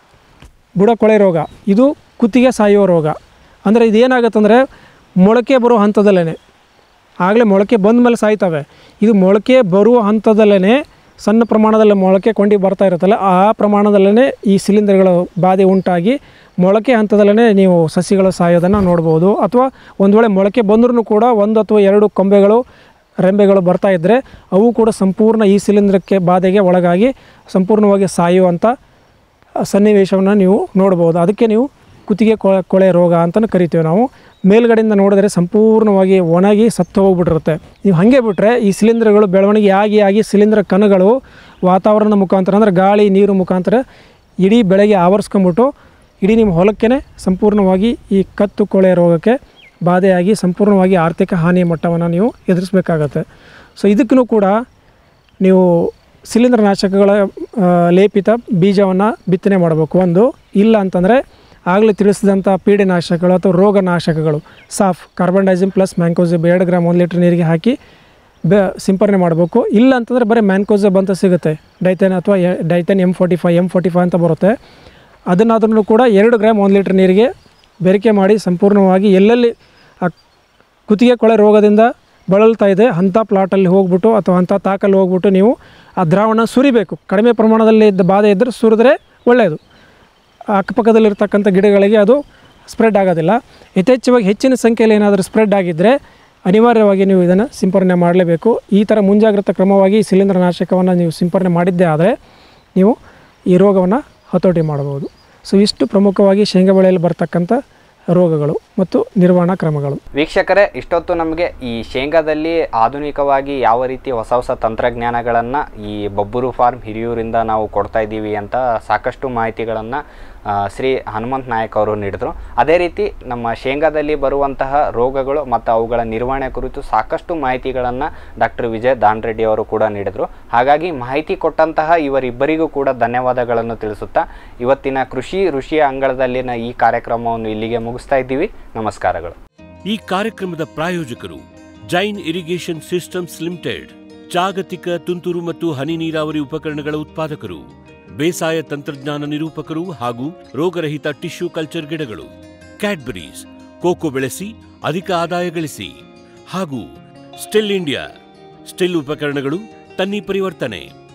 ಬುಡ ಕೊಳೆ ರೋಗ, ಇದು ಕುತ್ತಿಗೆ ಸಾಯುವ ರೋಗ. ಅಂದರೆ ಇದೇನಾಗುತ್ತಂದರೆ ಮೊಳಕೆ ಬರೋ ಹಂತದಲ್ಲೇ, ಆಗಲೇ ಮೊಳಕೆ ಬಂದ ಮೇಲೆ ಸಾಯ್ತವೆ. ಇದು ಮೊಳಕೆ ಬರುವ ಹಂತದಲ್ಲೇ ಸಣ್ಣ ಪ್ರಮಾಣದಲ್ಲಿ ಮೊಳಕೆ ಕೊಂಡು ಬರ್ತಾ ಇರುತ್ತಲ್ಲ, ಆ ಪ್ರಮಾಣದಲ್ಲೇ ಈ ಶಿಲೀಂಧ್ರಗಳ ಬಾಧೆ ಉಂಟಾಗಿ ಮೊಳಕೆ ಹಂತದಲ್ಲೇ ನೀವು ಸಸಿಗಳು ಸಾಯೋದನ್ನು ನೋಡ್ಬೋದು. ಅಥವಾ ಒಂದು ವೇಳೆ ಮೊಳಕೆ ಬಂದ್ರೂ ಕೂಡ 1 ಅಥವಾ 2 ಕೊಂಬೆಗಳು, ರೆಂಬೆಗಳು ಬರ್ತಾ ಇದ್ದರೆ ಅವು ಕೂಡ ಸಂಪೂರ್ಣ ಈ ಶಿಲೀಂಧ್ರಕ್ಕೆ ಬಾಧೆಗೆ ಒಳಗಾಗಿ ಸಂಪೂರ್ಣವಾಗಿ ಸಾಯುವಂಥ ಸನ್ನಿವೇಶವನ್ನು ನೀವು ನೋಡ್ಬೋದು. ಅದಕ್ಕೆ ನೀವು ಕುತ್ತಿಗೆ ಕೊಳೆ ರೋಗ ಅಂತಲೂ ಕರಿತೀವಿ ನಾವು. ಮೇಲ್ಗಡೆಯಿಂದ ನೋಡಿದ್ರೆ ಸಂಪೂರ್ಣವಾಗಿ ಒಣಗಿ ಸತ್ತು ಹೋಗ್ಬಿಟ್ಟಿರುತ್ತೆ. ನೀವು ಹಾಗೆ ಬಿಟ್ಟರೆ ಈ ಶಿಲೀಂಧ್ರಗಳು ಬೆಳವಣಿಗೆ ಆಗಿ ಶಿಲೀಂಧ್ರ ಕಣಗಳು ವಾತಾವರಣದ ಮುಖಾಂತರ, ಅಂದರೆ ಗಾಳಿ ನೀರು ಮುಖಾಂತರ ಇಡೀ ಬೆಳೆಗೆ ಆವರಿಸ್ಕೊಂಬಿಟ್ಟು ಇಡೀ ನಿಮ್ಮ ಹೊಲಕ್ಕೇ ಸಂಪೂರ್ಣವಾಗಿ ಈ ಕತ್ತು ಕೊಳೆ ರೋಗಕ್ಕೆ ಬಾಧೆಯಾಗಿ ಸಂಪೂರ್ಣವಾಗಿ ಆರ್ಥಿಕ ಹಾನಿಯ ಮಟ್ಟವನ್ನು ನೀವು ಎದುರಿಸಬೇಕಾಗತ್ತೆ. ಸೊ ಇದಕ್ಕೂ ಕೂಡ ನೀವು ಶಿಲೀಂಧ್ರನಾಶಕಗಳ ಲೇಪಿತ ಬೀಜವನ್ನು ಬಿತ್ತನೆ ಮಾಡಬೇಕು. ಒಂದು ಇಲ್ಲ ಅಂತಂದರೆ ಆಗಲೇ ತಿಳಿಸಿದಂಥ ಪೀಡೆನಾಶಕಗಳು ಅಥವಾ ರೋಗನಾಶಕಗಳು ಸಾಫ್ carbendazim plus mancozeb 2 gram 1 litre ನೀರಿಗೆ ಹಾಕಿ ಸಿಂಪರಣೆ ಮಾಡಬೇಕು. ಇಲ್ಲ ಅಂತಂದರೆ ಬರೀ ಮ್ಯಾಂಕೋಸಬ್ ಅಂತ ಸಿಗುತ್ತೆ, ಡೈಥೆನ್ ಅಥವಾ ಡೈಥೆನ್ M45 ಅಂತ ಬರುತ್ತೆ. ಅದನ್ನಾದ್ರೂ ಕೂಡ 2 ಗ್ರಾಮ್ 1 ಲೀಟ್ರ್ ನೀರಿಗೆ ಬೆರಕೆ ಮಾಡಿ ಸಂಪೂರ್ಣವಾಗಿ ಎಲ್ಲೆಲ್ಲಿ ಆ ಕುತ್ತಿಗೆ ಕೊಳೆ ರೋಗದಿಂದ ಬಳಲ್ತಾ ಇದೆ ಅಂಥ ಪ್ಲಾಟಲ್ಲಿ ಹೋಗ್ಬಿಟ್ಟು ಅಥವಾ ಅಂಥ ತಾಕಲ್ಲಿ ಹೋಗ್ಬಿಟ್ಟು ನೀವು ಆ ದ್ರಾವಣ ಸುರಿಬೇಕು. ಕಡಿಮೆ ಪ್ರಮಾಣದಲ್ಲಿ ಇದ್ದ ಬಾಧೆ ಇದ್ದರೆ ಸುರಿದ್ರೆ ಒಳ್ಳೆಯದು. ಅಕ್ಕಪಕ್ಕದಲ್ಲಿರ್ತಕ್ಕಂಥ ಗಿಡಗಳಿಗೆ ಅದು ಸ್ಪ್ರೆಡ್ ಆಗೋದಿಲ್ಲ. ಯಥೇಚ್ಛವಾಗಿ ಹೆಚ್ಚಿನ ಸಂಖ್ಯೆಯಲ್ಲಿ ಏನಾದರೂ ಸ್ಪ್ರೆಡ್ ಆಗಿದ್ದರೆ ಅನಿವಾರ್ಯವಾಗಿ ನೀವು ಇದನ್ನು ಸಿಂಪರಣೆ ಮಾಡಲೇಬೇಕು. ಈ ಥರ ಮುಂಜಾಗ್ರತಾ ಕ್ರಮವಾಗಿ ಶಿಲೀಂಧ್ರನಾಶಕವನ್ನು ನೀವು ಸಿಂಪರಣೆ ಮಾಡಿದ್ದೇ ಆದರೆ ನೀವು ಈ ರೋಗವನ್ನು ಹತೋಟಿ ಮಾಡಬಹುದು. ಸೊ ಇಷ್ಟು ಪ್ರಮುಖವಾಗಿ ಶೇಂಗಾ ಬೆಳೆಯಲ್ಲಿ ಬರ್ತಕ್ಕಂಥ ರೋಗಗಳು ಮತ್ತು ನಿರ್ವಹಣಾ ಕ್ರಮಗಳು. ವೀಕ್ಷಕರೇ, ಇಷ್ಟೊತ್ತು ನಮಗೆ ಈ ಶೇಂಗಾದಲ್ಲಿ ಆಧುನಿಕವಾಗಿ ಯಾವ ರೀತಿ ಹೊಸ ತಂತ್ರಜ್ಞಾನಗಳನ್ನು ಈ ಬಬ್ಬೂರು ಫಾರ್ಮ್ ಹಿರಿಯೂರಿಂದ ನಾವು ಕೊಡ್ತಾ ಇದ್ದೀವಿ ಅಂತ ಸಾಕಷ್ಟು ಮಾಹಿತಿಗಳನ್ನು ಶ್ರೀ ಹನುಮಂತ್ ನಾಯಕ್ ಅವರು ನೀಡಿದರು. ಅದೇ ರೀತಿ ನಮ್ಮ ಶೇಂಗಾದಲ್ಲಿ ಬರುವಂತಹ ರೋಗಗಳು ಮತ್ತು ಅವುಗಳ ನಿರ್ವಹಣೆ ಕುರಿತು ಸಾಕಷ್ಟು ಮಾಹಿತಿಗಳನ್ನು ಡಾಕ್ಟರ್ ವಿಜಯ್ ದಾಂಡ್ರೆಡ್ಡಿ ಅವರು ಕೂಡ ನೀಡಿದರು. ಹಾಗಾಗಿ ಮಾಹಿತಿ ಕೊಟ್ಟಂತಹ ಇವರಿಬ್ಬರಿಗೂ ಕೂಡ ಧನ್ಯವಾದಗಳನ್ನು ತಿಳಿಸುತ್ತಾ ಇವತ್ತಿನ ಕೃಷಿ ಋಷಿಯ ಅಂಗಳದಲ್ಲಿನ ಈ ಕಾರ್ಯಕ್ರಮವನ್ನು ಇಲ್ಲಿಗೆ ಮುಗಿಸ್ತಾ ಇದ್ದೀವಿ. ನಮಸ್ಕಾರಗಳು. ಈ ಕಾರ್ಯಕ್ರಮದ ಪ್ರಾಯೋಜಕರು ಜೈನ್ ಇರಿಗೇಷನ್ ಸಿಸ್ಟಮ್ಸ್ ಲಿಮಿಟೆಡ್, ಜಾಗತಿಕ ತುಂತುರು ಮತ್ತು ಹನಿ ನೀರಾವರಿ ಉಪಕರಣಗಳ ಉತ್ಪಾದಕರು, ಬೇಸಾಯ ತಂತ್ರಜ್ಞಾನ ನಿರೂಪಕರು ಹಾಗೂ ರೋಗರಹಿತ ಟಿಶ್ಯೂ ಕಲ್ಚರ್ ಗಿಡಗಳು, ಕ್ಯಾಡ್ಬರೀಸ್, ಕೋಕೋ ಬೆಳೆಸಿ ಅಧಿಕ ಆದಾಯ ಗಳಿಸಿ, ಹಾಗೂ ಸ್ಟಿಲ್ ಇಂಡಿಯಾ, ಸ್ಟಿಲ್ ಉಪಕರಣಗಳು ತನ್ನಿ ಪರಿವರ್ತನೆ.